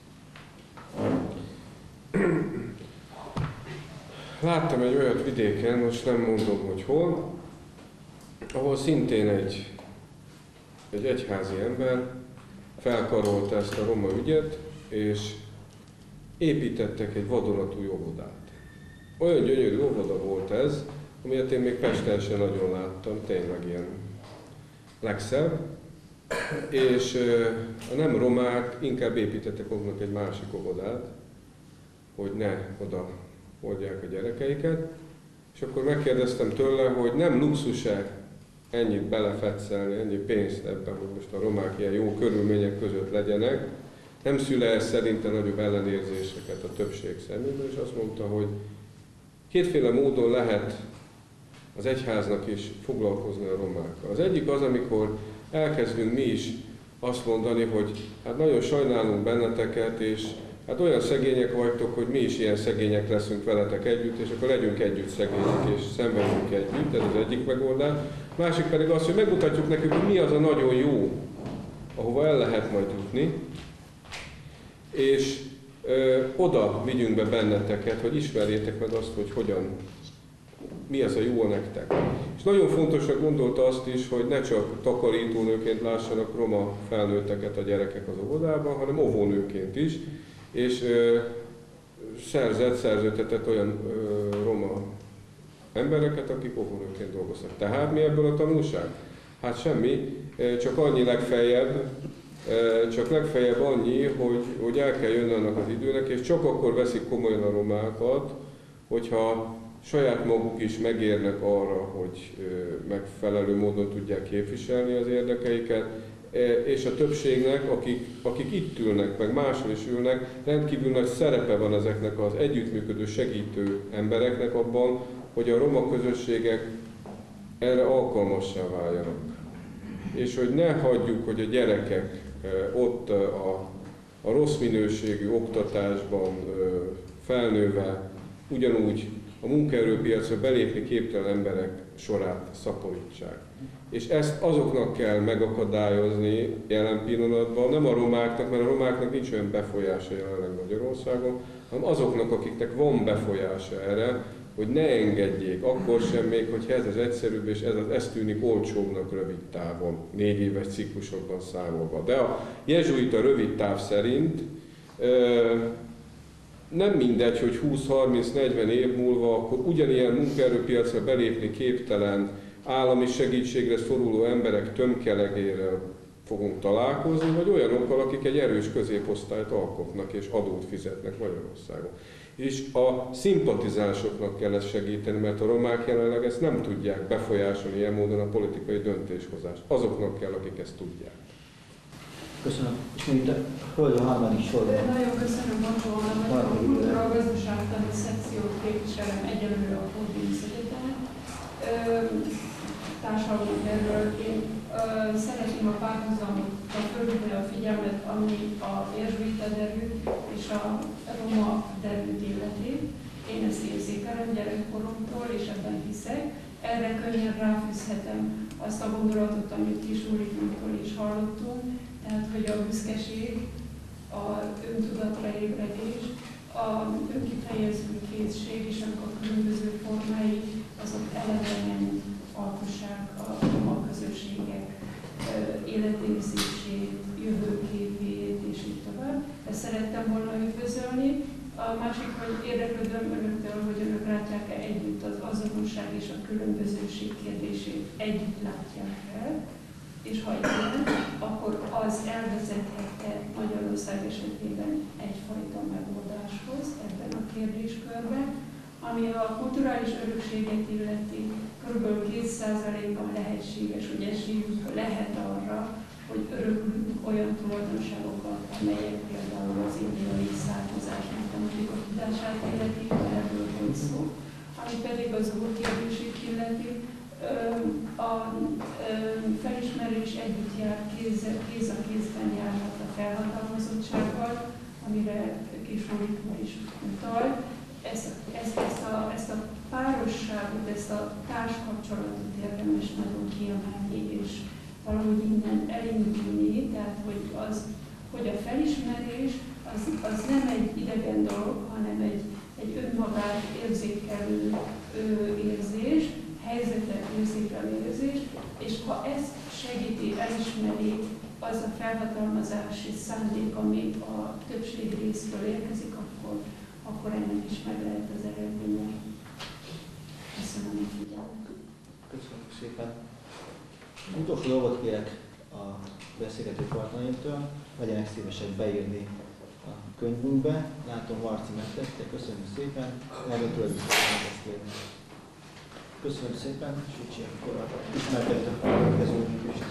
Láttam egy olyat vidéken, most nem mondom, hogy hol, ahol szintén egy, egy egyházi ember felkarolta ezt a roma ügyet, és építettek egy vadonatúj óvodát. Olyan gyönyörű óvoda volt ez, amilyet én még Pesten sem nagyon láttam, tényleg ilyen legszebb. És a nem romák inkább építettek maguknak egy másik óvodát, hogy ne oda hordják a gyerekeiket. És akkor megkérdeztem tőle, hogy nem luxus-e ennyit belefetszelni, ennyi pénzt ebben, hogy most a romák ilyen jó körülmények között legyenek, nem szül el szerinte nagyobb ellenérzéseket a többség szemében, és azt mondta, hogy kétféle módon lehet az egyháznak is foglalkozni a romákkal. Az egyik az, amikor elkezdünk mi is azt mondani, hogy hát nagyon sajnálunk benneteket, és hát olyan szegények vagytok, hogy mi is ilyen szegények leszünk veletek együtt, és akkor legyünk együtt szegények, és szenvedjünk együtt, ez az egyik megoldás. Másik pedig az, hogy megmutatjuk nekik, hogy mi az a nagyon jó, ahova el lehet majd jutni, és ö, oda vigyünk be benneteket, hogy ismerjétek meg azt, hogy hogyan, mi az a jó nektek. És nagyon fontosnak gondolta azt is, hogy ne csak takarítónőként lássanak roma felnőtteket a gyerekek az óvodában, hanem óvónőként is, és ö, szerzett, szerződtetett olyan ö, roma embereket, akik óvónőként dolgoznak. Tehát mi ebből a tanulság? Hát semmi, csak annyi legfeljebb, csak legfeljebb annyi, hogy, hogy el kell jönni annak az időnek, és csak akkor veszik komolyan a romákat, hogyha saját maguk is megérnek arra, hogy megfelelő módon tudják képviselni az érdekeiket, és a többségnek, akik, akik itt ülnek, meg máshol is ülnek, rendkívül nagy szerepe van ezeknek az együttműködő, segítő embereknek abban, hogy a roma közösségek erre alkalmassá váljanak. És hogy ne hagyjuk, hogy a gyerekek ott a, a rossz minőségű oktatásban felnőve ugyanúgy a munkaerőpiacra belépni képtelen emberek sorát szaporítsák. És ezt azoknak kell megakadályozni jelen pillanatban, nem a romáknak, mert a romáknak nincs olyan befolyása jelenleg Magyarországon, hanem azoknak, akiknek van befolyása erre, hogy ne engedjék, akkor sem még, hogyha ez az egyszerűbb, és ez, ez tűnik olcsóbbnak rövid távon, négy éves ciklusokban számolva. De a jezsuita rövid táv szerint ö, nem mindegy, hogy húsz-harminc-negyven év múlva akkor ugyanilyen munkaerőpiacra belépni képtelen, állami segítségre szoruló emberek tömkelegére fogunk találkozni, vagy olyanokkal, akik egy erős középosztályt alkotnak és adót fizetnek Magyarországon. És a szimpatizánsoknak kell ezt segíteni, mert a romák jelenleg ezt nem tudják befolyásolni ilyen módon a politikai döntéshozást. Azoknak kell, akik ezt tudják. Köszönöm. És még itt a hölgy a harmadik sorban. Nagyon köszönöm, Matolna, hogy a kultúra a gazdaságtani szekciót képviselem egyelőre a Fordyusz Egyetemen. Társadalmi erről én ö, szeretném a párhuzamra fölhívni a figyelmet, ami a jezsuita derűt és a roma derűt illeti. Én ezt érzékelem gyerekkoromtól, és ebben hiszek. Erre könnyen ráfűzhetem azt a gondolatot, amit Kis Úrikúrtól is hallottunk, tehát hogy a büszkeség, a öntudatra ébredés, a önkifejező készség és ennek a különböző formái, azok eleven alkossák a roma közösségek életérzését, jövőképét és így tovább. Ezt szerettem volna üdvözölni. A másik, hogy érdeklődöm önöktől, hogy önök látják-e együtt az azonosság és a különbözőség kérdését együtt látják el, és ha igen, akkor az elvezethet-e Magyarország esetében egyfajta megoldáshoz ebben a kérdéskörben, ami a kulturális örökséget illeti, kb. két százalékban lehetséges, hogy esélyünk lehet arra, hogy öröklünk olyan tulajdonságokat, amelyek például az indiai származásnak a tudását illeti, erről volt szó, ami pedig az úr kérdését illeti. A felismerés együtt jár, kéz, kéz a kézben járhat a felhatalmazottsággal, amire Kis Úrikúr is utal. Ezt, ezt, ezt, a, ezt a párosságot, ezt a társkapcsolatot érdemes nagyon kiemelni, és valahogy innen elindulni, tehát hogy, az, hogy a felismerés az, az nem egy idegen dolog, hanem egy, egy önmagát érzékelő ö, érzés, helyzetet érzékelő érzés, és ha ezt segíti, elismeri az a felhatalmazási szándék, ami a többség részről érkezik, akkor akkor ennek is meg lehet az eredménye. Köszönöm a figyelmet. Köszönöm szépen. Utolsó dolgot kérek a beszélgető partnereimtől, legyenek szívesek beírni a könyvünkbe. Látom, Marci megtette, köszönöm szépen. Erről tulajdonképpen ezt kérni. Köszönöm szépen, és így akkor ismerkedett a következő